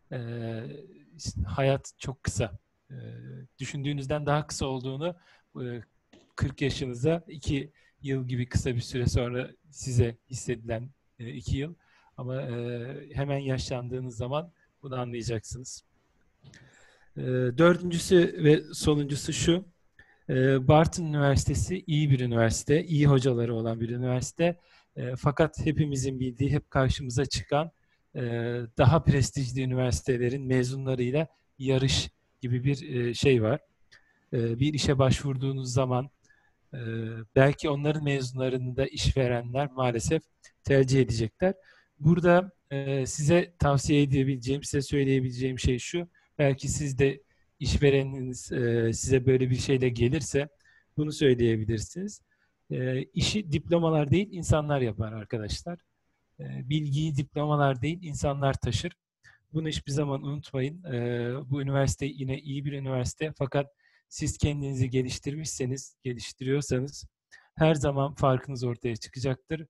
hayat çok kısa. Düşündüğünüzden daha kısa olduğunu 40 yaşınıza 2 yıl gibi kısa bir süre sonra size hissedilen 2 yıl. Ama hemen yaşlandığınız zaman bunu anlayacaksınız. Dördüncüsü ve sonuncusu şu. Barton Üniversitesi iyi bir üniversite, iyi hocaları olan bir üniversite. Fakat hepimizin bildiği, hep karşımıza çıkan daha prestijli üniversitelerin mezunlarıyla yarış gibi bir şey var. Bir işe başvurduğunuz zaman belki onların mezunlarını da işverenler maalesef tercih edecekler. Burada size tavsiye edebileceğim, size söyleyebileceğim şey şu. Belki siz de işvereniniz size böyle bir şeyle gelirse bunu söyleyebilirsiniz. İşi diplomalar değil, insanlar yapar arkadaşlar. Bilgiyi diplomalar değil, insanlar taşır. Bunu hiçbir zaman unutmayın. Bu üniversite yine iyi bir üniversite. Fakat siz kendinizi geliştirmişseniz, geliştiriyorsanız her zaman farkınız ortaya çıkacaktır.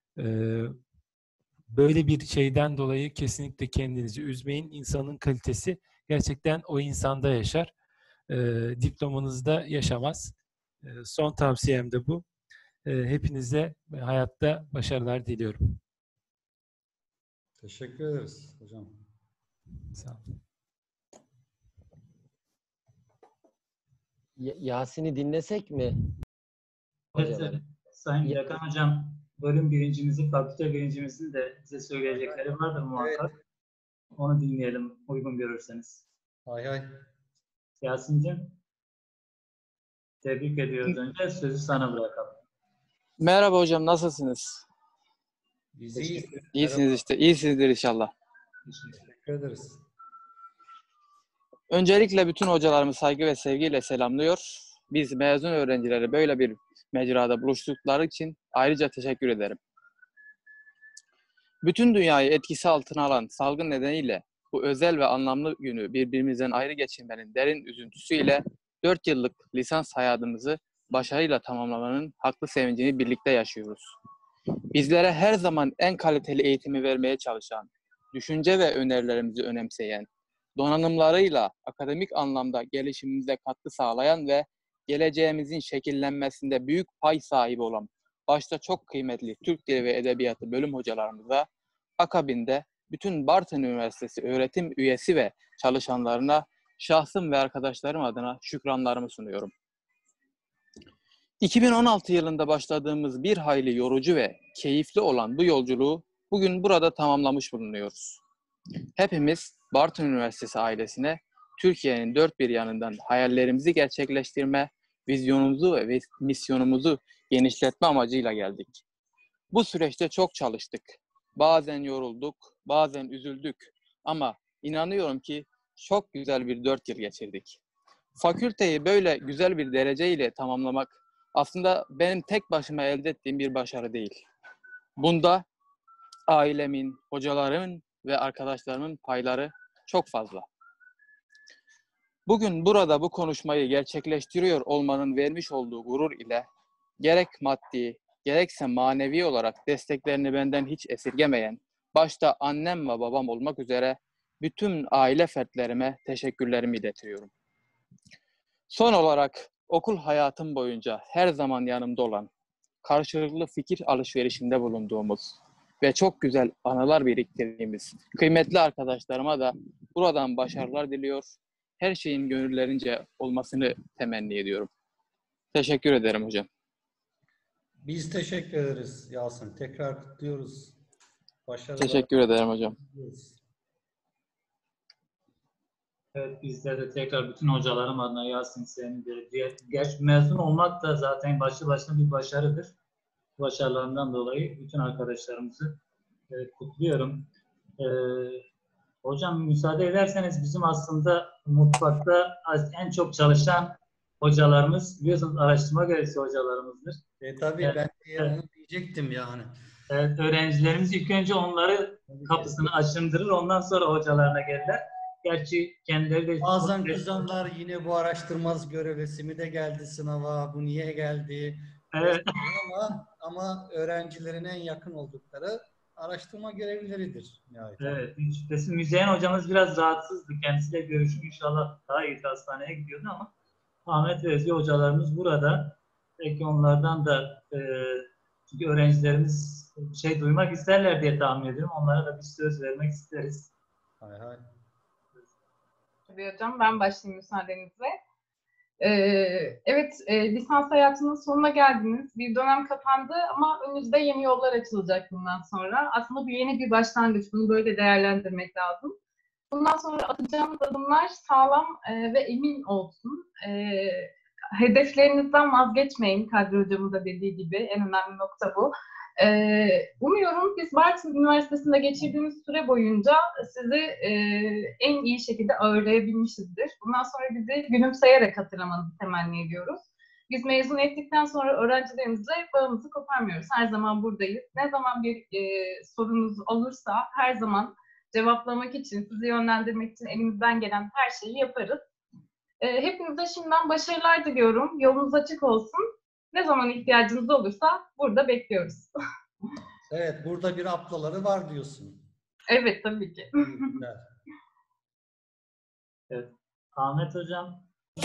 Böyle bir şeyden dolayı kesinlikle kendinizi üzmeyin. İnsanın kalitesi gerçekten o insanda yaşar. Diplomanızda yaşamaz. Son tavsiyem de bu. Hepinize hayatta başarılar diliyorum. Teşekkür ederiz hocam. Sağ olun. Yasin'i dinlesek mi? Evet, Sayın Yakan Hocam, bölüm birincimizin, fakülte birincimizin de bize söyleyecekleri vardır muhakkak. Evet. Onu dinleyelim, uygun görürseniz. Hay hay. Yasin'cim, tebrik ediyoruz önce. Sözü sana bırakalım. Merhaba hocam, nasılsınız? Biz iyiyiz. İyisiniz işte, iyisinizdir inşallah. Teşekkür ederiz. Öncelikle bütün hocalarımı saygı ve sevgiyle selamlıyor. Biz mezun öğrencileri böyle bir mecrada buluştukları için ayrıca teşekkür ederim. Bütün dünyayı etkisi altına alan salgın nedeniyle bu özel ve anlamlı günü birbirimizden ayrı geçirmenin derin üzüntüsüyle 4 yıllık lisans hayatımızı başarıyla tamamlamanın haklı sevincini birlikte yaşıyoruz. Bizlere her zaman en kaliteli eğitimi vermeye çalışan, düşünce ve önerilerimizi önemseyen, donanımlarıyla akademik anlamda gelişimimize katkı sağlayan ve geleceğimizin şekillenmesinde büyük pay sahibi olan başta çok kıymetli Türk Dili ve Edebiyatı bölüm hocalarımıza, akabinde bütün Bartın Üniversitesi öğretim üyesi ve çalışanlarına şahsım ve arkadaşlarım adına şükranlarımı sunuyorum. 2016 yılında başladığımız bir hayli yorucu ve keyifli olan bu yolculuğu bugün burada tamamlamış bulunuyoruz. Hepimiz Bartın Üniversitesi ailesine Türkiye'nin dört bir yanından hayallerimizi gerçekleştirme, vizyonumuzu ve misyonumuzu genişletme amacıyla geldik. Bu süreçte çok çalıştık. Bazen yorulduk, bazen üzüldük. Ama inanıyorum ki çok güzel bir 4 yıl geçirdik. Fakülteyi böyle güzel bir dereceyle tamamlamak aslında benim tek başıma elde ettiğim bir başarı değil. Bunda ailemin, hocalarımın ve arkadaşlarımın payları çok fazla. Bugün burada bu konuşmayı gerçekleştiriyor olmanın vermiş olduğu gurur ile gerek maddi, gerekse manevi olarak desteklerini benden hiç esirgemeyen, başta annem ve babam olmak üzere bütün aile fertlerime teşekkürlerimi iletiyorum. Son olarak okul hayatım boyunca her zaman yanımda olan, karşılıklı fikir alışverişinde bulunduğumuz ve çok güzel anılar biriktirdiğimiz kıymetli arkadaşlarıma da buradan başarılar diliyor. Her şeyin gönüllerince olmasını temenni ediyorum. Teşekkür ederim hocam. Biz teşekkür ederiz Yasin. Tekrar kutluyoruz. Başarılar. Teşekkür ederim hocam. Evet, bizler de tekrar bütün hocalarım adına Yasin, seni de mezun olmak da zaten başlı başına bir başarıdır. Başarılarından dolayı bütün arkadaşlarımızı kutluyorum. Hocam müsaade ederseniz bizim aslında mutfakta en çok çalışan hocalarımız, biliyorsunuz araştırma görevlisi hocalarımızdır. Tabii ben onu diyecektim yani. Evet, öğrencilerimiz ilk önce onları kapısını aşındırır, ondan sonra hocalarına gelirler. Gerçi kendileri de... Bazen kızanlar yine bu araştırma görevlisi mi de geldi sınava, bu niye geldi? Evet. Ama öğrencilerin en yakın oldukları araştırma görevlileridir. Yani. Evet, hiç şüphesiz. Müzeyyen hocamız biraz rahatsızdı. Kendisiyle görüşüm inşallah daha iyi hastaneye gidiyordu ama Ahmet ve Özge hocalarımız burada. Belki onlardan da çünkü öğrencilerimiz bir şey duymak isterler diye tahmin ediyorum. Onlara da bir söz vermek isteriz. Hay hay. Tabii hocam, ben başlayayım müsaadenizle. Evet, lisans hayatının sonuna geldiniz. Bir dönem kapandı ama önünüzde yeni yollar açılacak bundan sonra. Aslında bu yeni bir başlangıç. Bunu böyle değerlendirmek lazım. Bundan sonra atacağınız adımlar sağlam ve emin olsun. Hedeflerinizden vazgeçmeyin. Kadri hocamın da dediği gibi en önemli nokta bu. Umuyorum biz Bartın Üniversitesi'nde geçirdiğimiz süre boyunca sizi en iyi şekilde ağırlayabilmişizdir. Bundan sonra bizi gülümseyerek hatırlamanızı temenni ediyoruz. Biz mezun ettikten sonra öğrencilerimizle bağımızı koparmıyoruz. Her zaman buradayız. Ne zaman bir sorunuz olursa her zaman cevaplamak için, sizi yönlendirmek için elimizden gelen her şeyi yaparız. Hepinize şimdiden başarılar diliyorum. Yolunuz açık olsun. Ne zaman ihtiyacınız olursa burada bekliyoruz. Evet, burada bir ablaları var diyorsun. Evet, tabii ki. Evet. Ahmet hocam.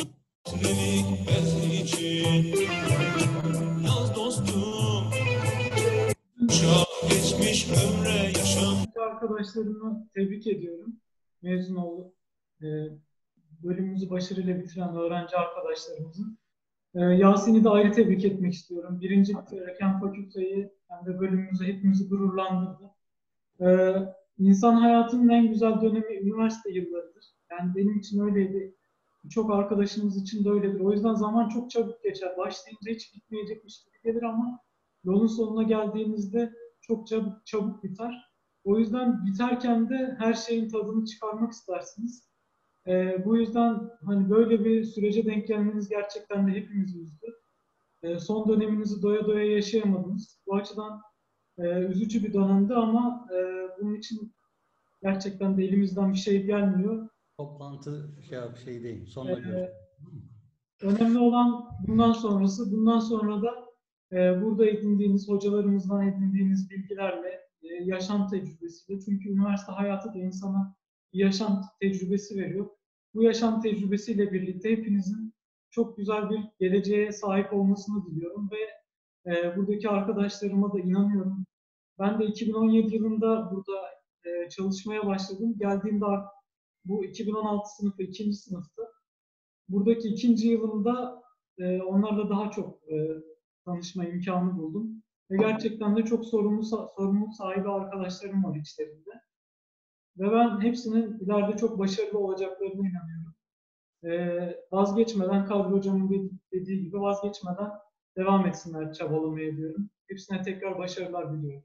Yaz dostum, çok geçmiş ömre yaşam. Arkadaşlarımı tebrik ediyorum. Mezun olup bölümümüzü başarıyla bitiren öğrenci arkadaşlarımızın. Yasin'i de ayrı tebrik etmek istiyorum. Birinci hem fakülteyi hem de bölümümüzü hepimizi gururlandırdı. İnsan hayatının en güzel dönemi üniversite yıllarıdır. Yani benim için öyleydi. Çok arkadaşımız için de öyledir. O yüzden zaman çok çabuk geçer. Başlayınca hiç bitmeyecekmiş gibi gelir ama yolun sonuna geldiğinizde çok çabuk biter. O yüzden biterken de her şeyin tadını çıkarmak istersiniz. Bu yüzden hani böyle bir sürece denk gelmeniz gerçekten de hepimizi üzdü. Son döneminizi doya doya yaşayamadınız. Bu açıdan üzücü bir dönemdi ama bunun için gerçekten de elimizden bir şey gelmiyor. Toplantı şey değil. Sonuna göre. Önemli olan bundan sonrası. Bundan sonra da burada edindiğiniz, hocalarımızdan edindiğiniz bilgilerle, yaşam tecrübesiyle. Çünkü üniversite hayatı da insana bir yaşam tecrübesi veriyor. Bu yaşam tecrübesiyle birlikte hepinizin çok güzel bir geleceğe sahip olmasını diliyorum ve buradaki arkadaşlarıma da inanıyorum. Ben de 2017 yılında burada çalışmaya başladım. Geldiğimde bu 2016 sınıfı, 2. sınıftı. Buradaki 2. yılımda onlarla daha çok tanışma imkanı buldum. Ve gerçekten de çok sorumluluk sahibi arkadaşlarım var içlerinde. Ve ben hepsinin ileride çok başarılı olacaklarına inanıyorum. Vazgeçmeden, Kadri Hocam'ın dediği gibi vazgeçmeden devam etsinler çabalamaya diyorum. Hepsine tekrar başarılar diliyorum.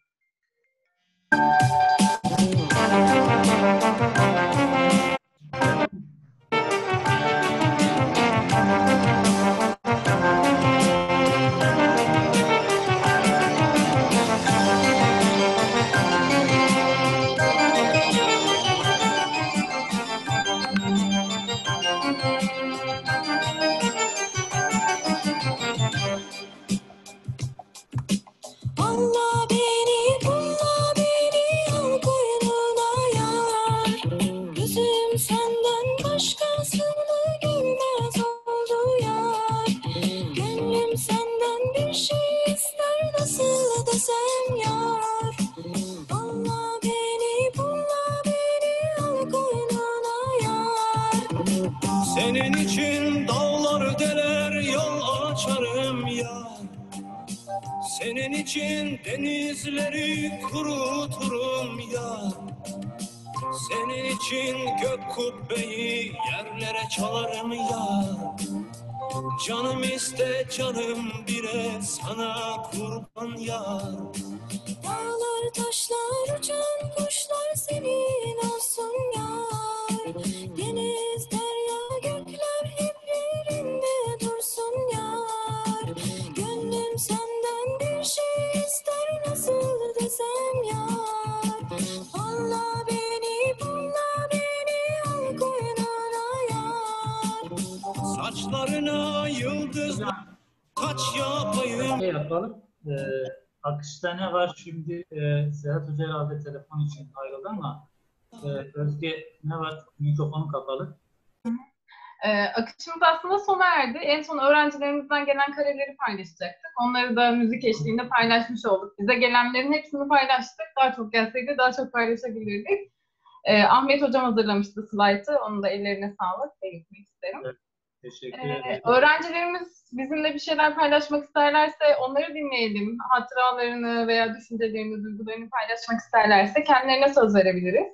Allah beni, bulla beni, al koynuna yar. Gözüm senden başkasını görmez oldu yar. Gönlüm senden bir şey ister, nasıl desem yar. Allah beni, bulla beni, al koynuna yar. Senin için dağlar deler, yol açarım yar. Senin için denizleri kuruturum yar. Senin için gök kubbeyi yerlere çalarım yar. Canım iste canım bile sana kurban yar. Dağlar, taşlar, uçan kuşlar senin olsun yar. Deniz, derya, gökler hep yerinde dursun yar. Gönlüm senden bir şey ister, nasıl desem yar. Allah beni, bulla beni, al koynuna yar. Saçlarına yıldız kaç yapayım. Ne yapalım? Akışta ne var şimdi? Serhat Hoca herhalde telefon için ayrıldı ama Özge ne var? Mikrofonu kapalı. Akışımız aslında sona erdi. En son öğrencilerimizden gelen kareleri paylaşacaktık. Onları da müzik eşliğinde paylaşmış olduk. Bize gelenlerin hepsini paylaştık. Daha çok gelseydi daha çok paylaşabilirdik. Ahmet Hocam hazırlamıştı slaytı. Onun da ellerine sağlık belirtmek isterim. Evet, teşekkür ederim. Öğrencilerimiz bizimle bir şeyler paylaşmak isterlerse onları dinleyelim. Hatıralarını veya düşüncelerini, duygularını paylaşmak isterlerse kendilerine söz verebiliriz.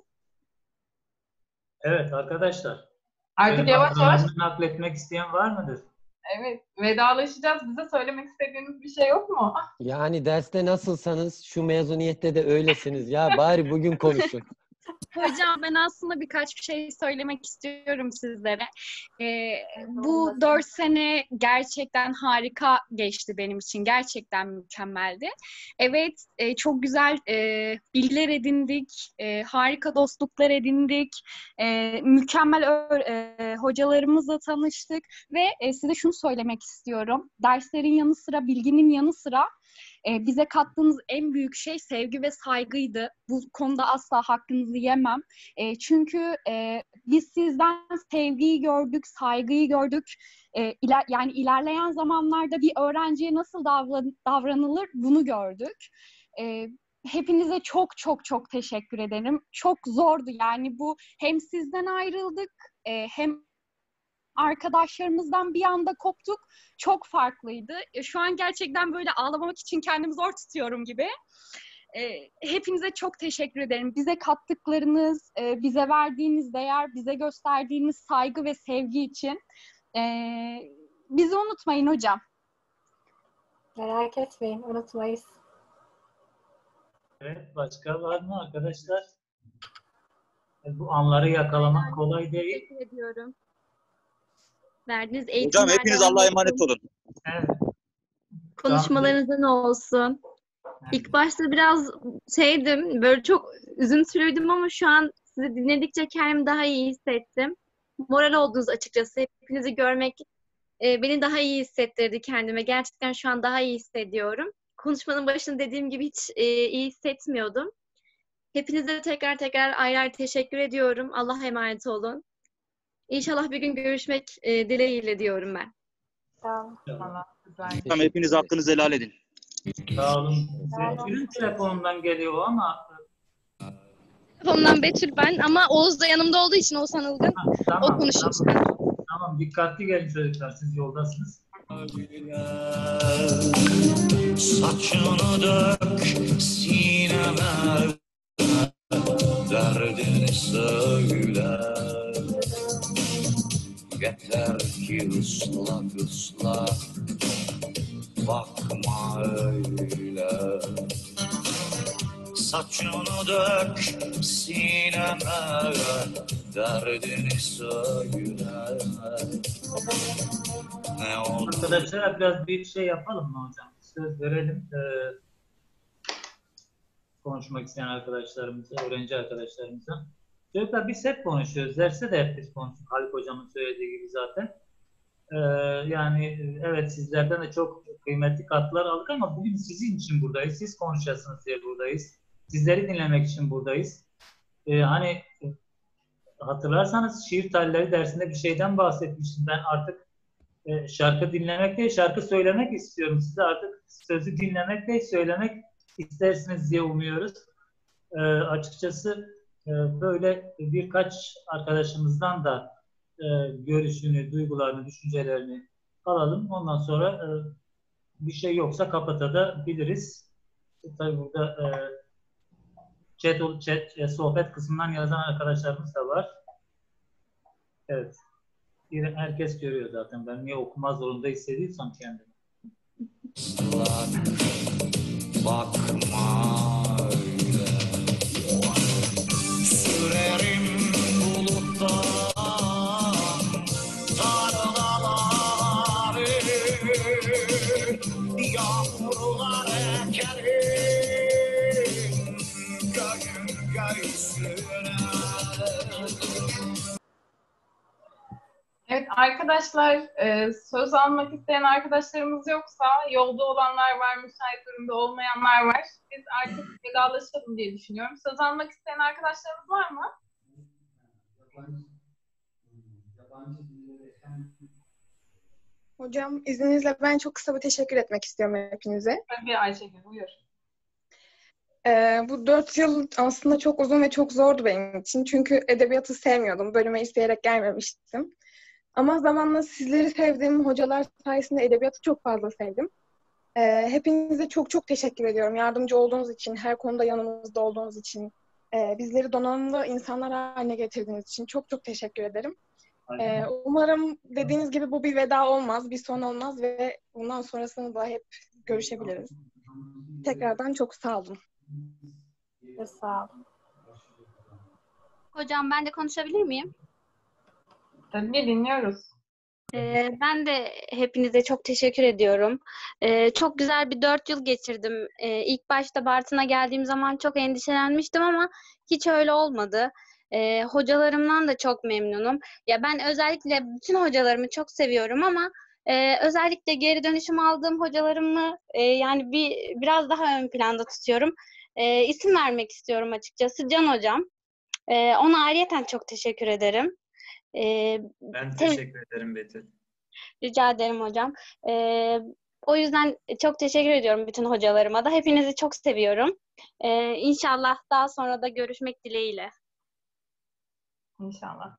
Evet arkadaşlar. Artık yavaş yavaş nakletmek isteyen var mıdır? evet vedalaşacağız. Bize söylemek istediğiniz bir şey yok mu? Yani derste nasılsanız şu mezuniyette de öylesiniz ya. Bari bugün konuşun. Hocam ben aslında birkaç bir şey söylemek istiyorum sizlere. Bu 4 sene gerçekten harika geçti benim için. Gerçekten mükemmeldi. Evet, çok güzel bilgiler edindik, harika dostluklar edindik, mükemmel hocalarımızla tanıştık ve size şunu söylemek istiyorum. Derslerin yanı sıra, bilginin yanı sıra bize kattığınız en büyük şey sevgi ve saygıydı. Bu konuda asla hakkınızı yemem. Çünkü biz sizden sevgiyi gördük, saygıyı gördük. Yani ilerleyen zamanlarda bir öğrenciye nasıl davranılır bunu gördük. Hepinize çok çok çok teşekkür ederim. Çok zordu yani bu hem sizden ayrıldık hem arkadaşlarımızdan bir anda koptuk. Çok farklıydı. Şu an gerçekten böyle ağlamak için kendimi zor tutuyorum gibi. Hepinize çok teşekkür ederim. Bize kattıklarınız, bize verdiğiniz değer, bize gösterdiğiniz saygı ve sevgi için. Bizi unutmayın hocam. Merak etmeyin, unutmayız. Evet, başka var mı arkadaşlar? Bu anları yakalamak kolay değil. Teşekkür ediyorum. Verdiğiniz eğitimlerden Hocam hepiniz Allah'a emanet olun. Evet. konuşmalarınızdan olsun. İlk başta biraz şeydim, böyle çok üzüntülüydüm ama şu an sizi dinledikçe kendimi daha iyi hissettim. Moral oldunuz açıkçası. Hepinizi görmek beni daha iyi hissettirdi kendime. Gerçekten şu an daha iyi hissediyorum. Konuşmanın başında dediğim gibi hiç iyi hissetmiyordum. Hepinize tekrar ayrı ayrı teşekkür ediyorum. Allah'a emanet olun. İnşallah bir gün görüşmek dileğiyle diyorum ben. Hocam hepiniz hakkınızı helal edin. Sağ olun. Betül'ün telefonundan geliyor ama. Telefondan Betül ben ama Oğuz da yanımda olduğu için Oğuzhan Ilgın. Tamam, O konuşuyor. Tamam, dikkatli gelin çocuklar, siz yoldasınız. Saçını dök sineme, derdin derdini söyle. Yeter ki ısla ısla, bakma öyle. Saçını dök sineme, derdini söyle. Ne olur. Arkadaşlar biraz bir şey yapalım mı hocam? Söz verelim. Konuşmak isteyen arkadaşlarımıza, öğrenci arkadaşlarımıza. Çocuklar biz hep konuşuyoruz. Derste de hep biz konuştuk. Haluk hocamın söylediği gibi zaten. Yani evet sizlerden de çok kıymetli katkılar aldık ama bugün sizin için buradayız. Siz konuşasınız diye buradayız. Sizleri dinlemek için buradayız. Hani hatırlarsanız şiir talleri dersinde bir şeyden bahsetmiştim. Ben artık şarkı dinlemek değil, şarkı söylemek istiyorum. Size artık sözü dinlemek değil, söylemek istersiniz diye umuyoruz. Açıkçası böyle birkaç arkadaşımızdan da görüşünü, duygularını, düşüncelerini alalım. Ondan sonra bir şey yoksa kapatabiliriz. Tabii burada sohbet kısmından yazan arkadaşlarımız da var. Evet. Herkes görüyor zaten. Ben niye okuma zorunda hissediyorsam kendimi. Bakma öyle. Sürerim buluttan tarlaları, yağmurlar ekerim göğün göğsüne. Evet arkadaşlar, söz almak isteyen arkadaşlarımız yoksa, yolda olanlar var, müsait durumda olmayanlar var. Biz artık vedalaşalım diye düşünüyorum. Söz almak isteyen arkadaşlarımız var mı? Hocam izninizle ben çok kısa bir teşekkür etmek istiyorum hepinize. Tabii Ayşegül, buyur. Bu 4 yıl aslında çok uzun ve çok zordu benim için. Çünkü edebiyatı sevmiyordum. Bölüme isteyerek gelmemiştim. Ama zamanla sizleri sevdim. Hocalar sayesinde edebiyatı çok fazla sevdim. Hepinize çok çok teşekkür ediyorum. Yardımcı olduğunuz için, her konuda yanımızda olduğunuz için, bizleri donanımlı insanlar haline getirdiğiniz için çok çok teşekkür ederim. Umarım dediğiniz gibi bu bir veda olmaz, bir son olmaz ve bundan sonrasını da hep görüşebiliriz. Tekrardan çok sağ olun. Sağ olun. Hocam ben de konuşabilir miyim? Tabii dinliyoruz. Ben de hepinize çok teşekkür ediyorum. Çok güzel bir 4 yıl geçirdim. İlk başta Bartın'a geldiğim zaman çok endişelenmiştim ama hiç öyle olmadı. Hocalarımdan da çok memnunum. Ya ben özellikle bütün hocalarımı çok seviyorum ama özellikle geri dönüşüm aldığım hocalarımı yani biraz daha ön planda tutuyorum. İsim vermek istiyorum açıkçası. Can hocam. Ona ayrıyeten çok teşekkür ederim. Ben teşekkür ederim Betül. Rica ederim hocam. O yüzden çok teşekkür ediyorum bütün hocalarıma da. Hepinizi çok seviyorum. İnşallah daha sonra da görüşmek dileğiyle. İnşallah.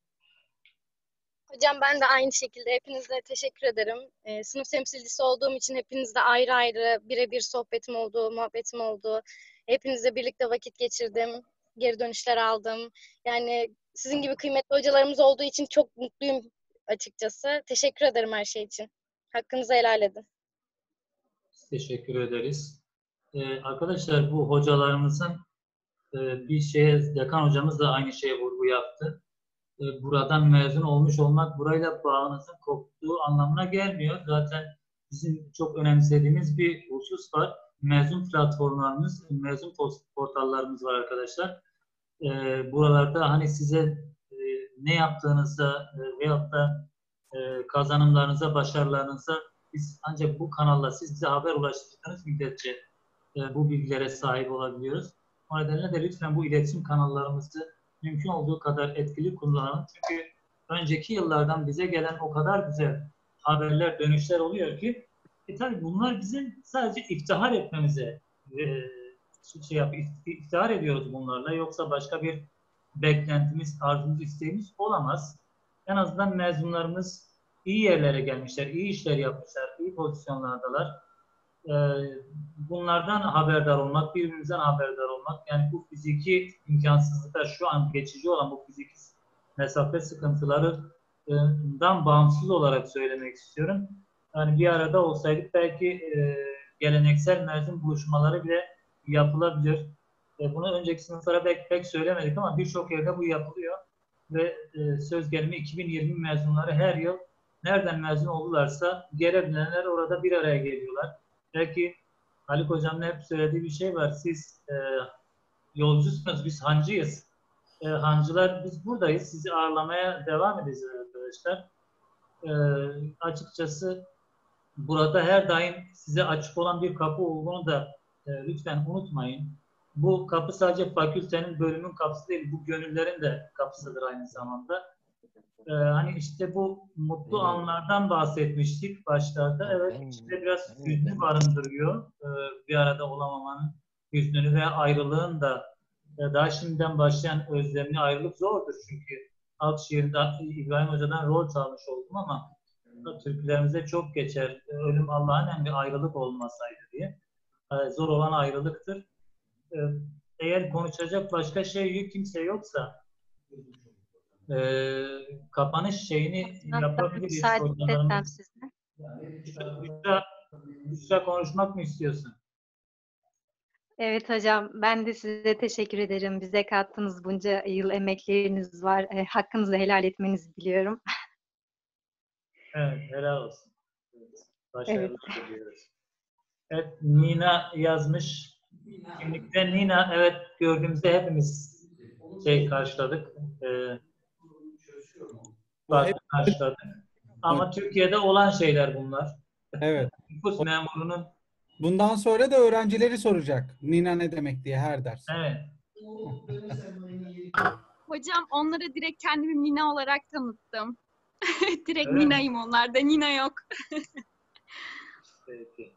Hocam ben de aynı şekilde hepinize teşekkür ederim. Sınıf temsilcisi olduğum için hepinizle ayrı ayrı birebir sohbetim oldu, muhabbetim oldu. Hepinizle birlikte vakit geçirdim, geri dönüşler aldım. Yani sizin gibi kıymetli hocalarımız olduğu için çok mutluyum açıkçası. Teşekkür ederim her şey için. Hakkınızı helal edin. Teşekkür ederiz. Arkadaşlar bu hocalarımızın bir şeye, Dekan hocamız da aynı şeye vurgu yaptı. Buradan mezun olmuş olmak burayla bağınızın koptuğu anlamına gelmiyor. Zaten bizim çok önemsediğimiz bir husus var. Mezun platformlarımız, mezun portallarımız var arkadaşlar. Buralarda hani size ne yaptığınızda veyahut da kazanımlarınıza, başarılarınıza biz ancak bu kanalla siz bize haber ulaştırdığınız müddetçe bu bilgilere sahip olabiliyoruz. O nedenle de lütfen bu iletişim kanallarımızı mümkün olduğu kadar etkili kullanalım. Çünkü önceki yıllardan bize gelen o kadar güzel haberler, dönüşler oluyor ki tabii bunlar bizim sadece iftihar etmemize iftihar ediyoruz bunlarla. Yoksa başka bir beklentimiz, arzumuz, isteğimiz olamaz. En azından mezunlarımız iyi yerlere gelmişler, iyi işler yapmışlar, iyi pozisyonlardalar. bunlardan haberdar olmak, birbirimizden haberdar olmak, yani bu fiziki imkansızlıklar, şu an geçici olan bu fiziki mesafe sıkıntılarından bağımsız olarak söylemek istiyorum. Yani bir arada olsaydık belki geleneksel mezun buluşmaları bile yapılabilir. Bunu önceki sınıflara pek söylemedik ama birçok yerde bu yapılıyor. Ve söz gelimi 2020 mezunları her yıl nereden mezun oldularsa gelebilenler orada bir araya geliyorlar. Belki Haluk Hocam'ın hep söylediği bir şey var. Siz yolcusunuz, biz hancıyız. Hancılar biz buradayız. Sizi ağırlamaya devam edeceğiz arkadaşlar. Açıkçası burada her daim size açık olan bir kapı olduğunu da lütfen unutmayın. Bu kapı sadece fakültenin, bölümün kapısı değil, bu gönüllerin de kapısıdır aynı zamanda. Hani işte bu mutlu anlardan bahsetmiştik başlarda. Evet, işte biraz hüznü barındırıyor. Bir arada olamamanın hüznünü ve ayrılığın da daha şimdiden başlayan özlemli ayrılık zordur çünkü alt şiirde İbrahim Hoca'dan rol çalmış oldum ama türkülerimizde çok geçer. Ölüm Allah'ın emri, ayrılık olmasaydı diye. Zor olan ayrılıktır. Eğer konuşacak başka şey kimse yoksa kapanış şeyini yapabiliriz. Büşra konuşmak mı istiyorsun? Evet hocam, ben de size teşekkür ederim. Bize kattığınız bunca yıl emekleriniz var. Hakkınızı helal etmenizi diliyorum. Evet, helal olsun. Evet, başarılar diliyoruz. Evet, Nina yazmış. Kimlikte Nina, evet gördüğümüzde hepimiz karşıladık. Karşıladık. Ama Türkiye'de olan şeyler bunlar. Evet. Nüfus memurunun. Bundan sonra da öğrencileri soracak. Nina ne demek diye her ders. Evet. Hocam onlara direkt kendimi Nina olarak tanıttım. Direkt Evet. Nina'yım onlarda. Nina yok. Peki.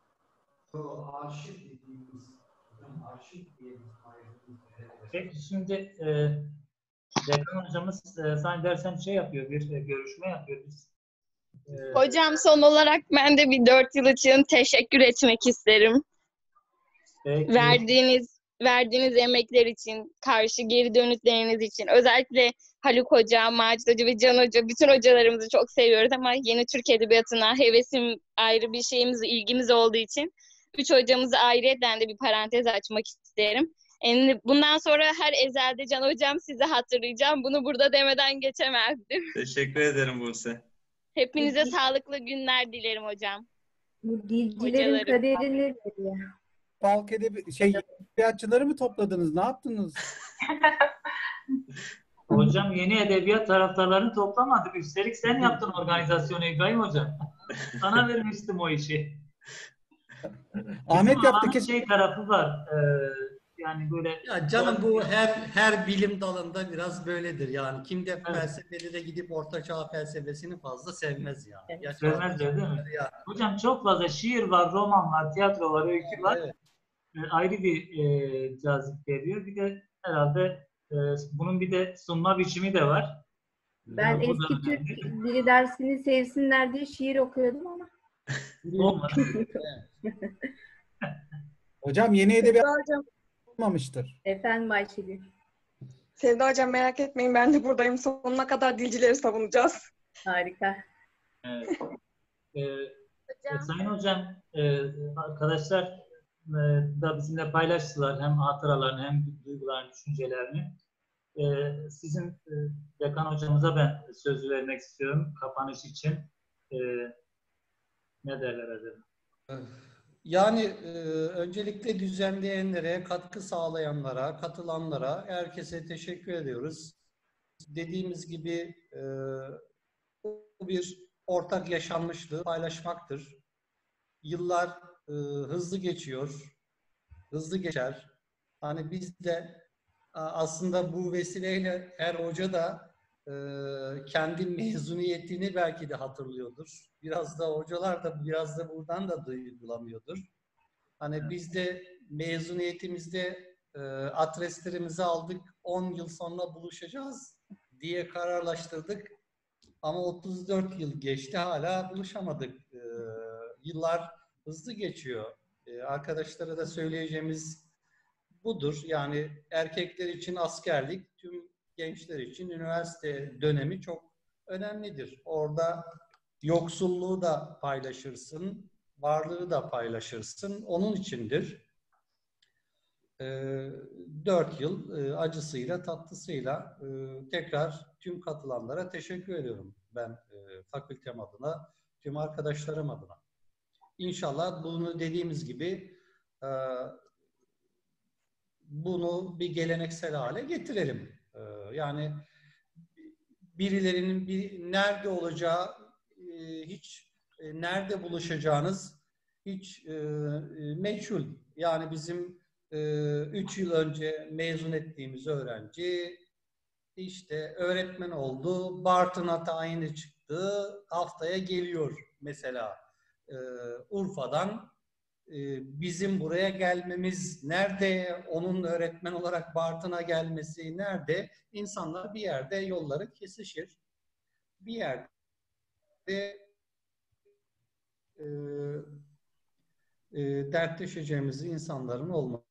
Peki şimdi Dekan hocamız zannedersem yapıyor, bir görüşme yapıyor. Biz, Hocam son olarak ben de bir 4 yıl için teşekkür etmek isterim. Peki. Verdiğiniz emekler için, karşı geri dönütleriniz için. Özellikle Haluk Hoca, Macit Hoca ve Can Hoca, bütün hocalarımızı çok seviyoruz ama yeni Türk Edebiyatı'na hevesim ayrı bir şeyimiz, ilgimiz olduğu için 3 hocamızı ayrıyeten de bir parantez açmak isterim. Bundan sonra her ezelde Can Hocam sizi hatırlayacağım. Bunu burada demeden geçemezdim. Teşekkür ederim Buse. Hepinize sağlıklı günler dilerim hocam. Bu dilcilerin Hocalarım. kaderini veriyor. Halk edebiyatçıları mı topladınız? Ne yaptınız? Hocam yeni edebiyat taraftarlarını toplamadık. Üstelik sen yaptın organizasyonu İbrahim Hocam. Sana vermiştim o işi. Ahmet yaptı kesin. Tarafı var. Yani böyle. Ya canım bu her bilim dalında biraz böyledir yani. Kim de felsefede gidip ortaçağ felsefesini fazla sevmez yani. Sevmez değil mi? Ya. Hocam çok fazla şiir var, roman var, tiyatro var, öykü var. Evet. Ayrı bir cazip geliyor. Bir de herhalde bunun bir de sunma biçimi de var. Ben eski Türk dili dersini sevsinler diye şiir okuyordum ama. Hocam yeni edebiyat olmamıştır. Efendim Ayşegül. Sevda Hocam merak etmeyin, ben de buradayım. Sonuna kadar dilcileri savunacağız. Harika. Evet. Sayın Hocam, arkadaşlar da bizimle paylaştılar hem hatıralarını hem duygularını, düşüncelerini. Sizin Dekan Hocamıza ben söz vermek istiyorum kapanış için. Ne derler acaba? Yani öncelikle düzenleyenlere, katkı sağlayanlara, katılanlara, herkese teşekkür ediyoruz. Dediğimiz gibi bu bir ortak yaşanmışlığı paylaşmaktır. Yıllar hızlı geçiyor, hızlı geçer. Hani biz de aslında bu vesileyle her hoca da kendi mezuniyetini belki de hatırlıyordur. Biraz da hocalar da biraz da buradan da duygulanıyordur. Hani biz de mezuniyetimizde adreslerimizi aldık, 10 yıl sonra buluşacağız diye kararlaştırdık. Ama 34 yıl geçti, hala buluşamadık. Yıllar hızlı geçiyor. Arkadaşlara da söyleyeceğimiz budur. Yani erkekler için askerlik, tüm gençler için üniversite dönemi çok önemlidir. Orada yoksulluğu da paylaşırsın, varlığı da paylaşırsın. Onun içindir. 4 yıl acısıyla, tatlısıyla tekrar tüm katılanlara teşekkür ediyorum. Ben fakültem adına, tüm arkadaşlarım adına. İnşallah bunu dediğimiz gibi bunu bir geleneksel hale getirelim. Yani birilerinin nerede olacağı, hiç nerede buluşacağınız hiç meçhul. Yani bizim 3 yıl önce mezun ettiğimiz öğrenci işte öğretmen oldu, Bartın'a tayini çıktı, haftaya geliyor mesela Urfa'dan. Bizim buraya gelmemiz nerede? Onun öğretmen olarak Bartın'a gelmesi nerede? İnsanlar bir yerde yolları kesişir. Bir yerde dertleşeceğimiz insanların olması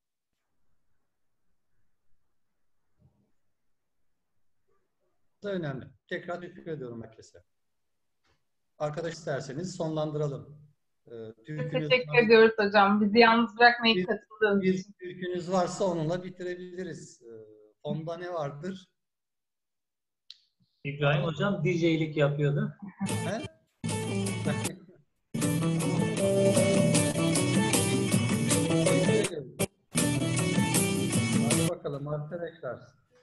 önemli. Tekrar teşekkür ediyorum herkese. Arkadaş isterseniz sonlandıralım. Teşekkür ediyoruz hocam. Bizi yalnız bırakmayıp katıldığınız için. Bir türkünüz varsa onunla bitirebiliriz. Fonda ne vardır? İbrahim hocam DJ'lik yapıyordu. He? Hadi bakalım arkadaşlar.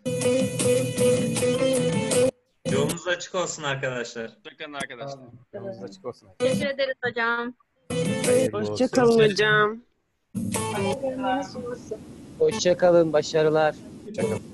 Yolunuz açık olsun arkadaşlar. Bakın arkadaşlar. Yolunuz açık olsun. Teşekkür ederiz hocam. Hoşça kalın hocam. Hoşça kalın, başarılar. Hoşça kalın.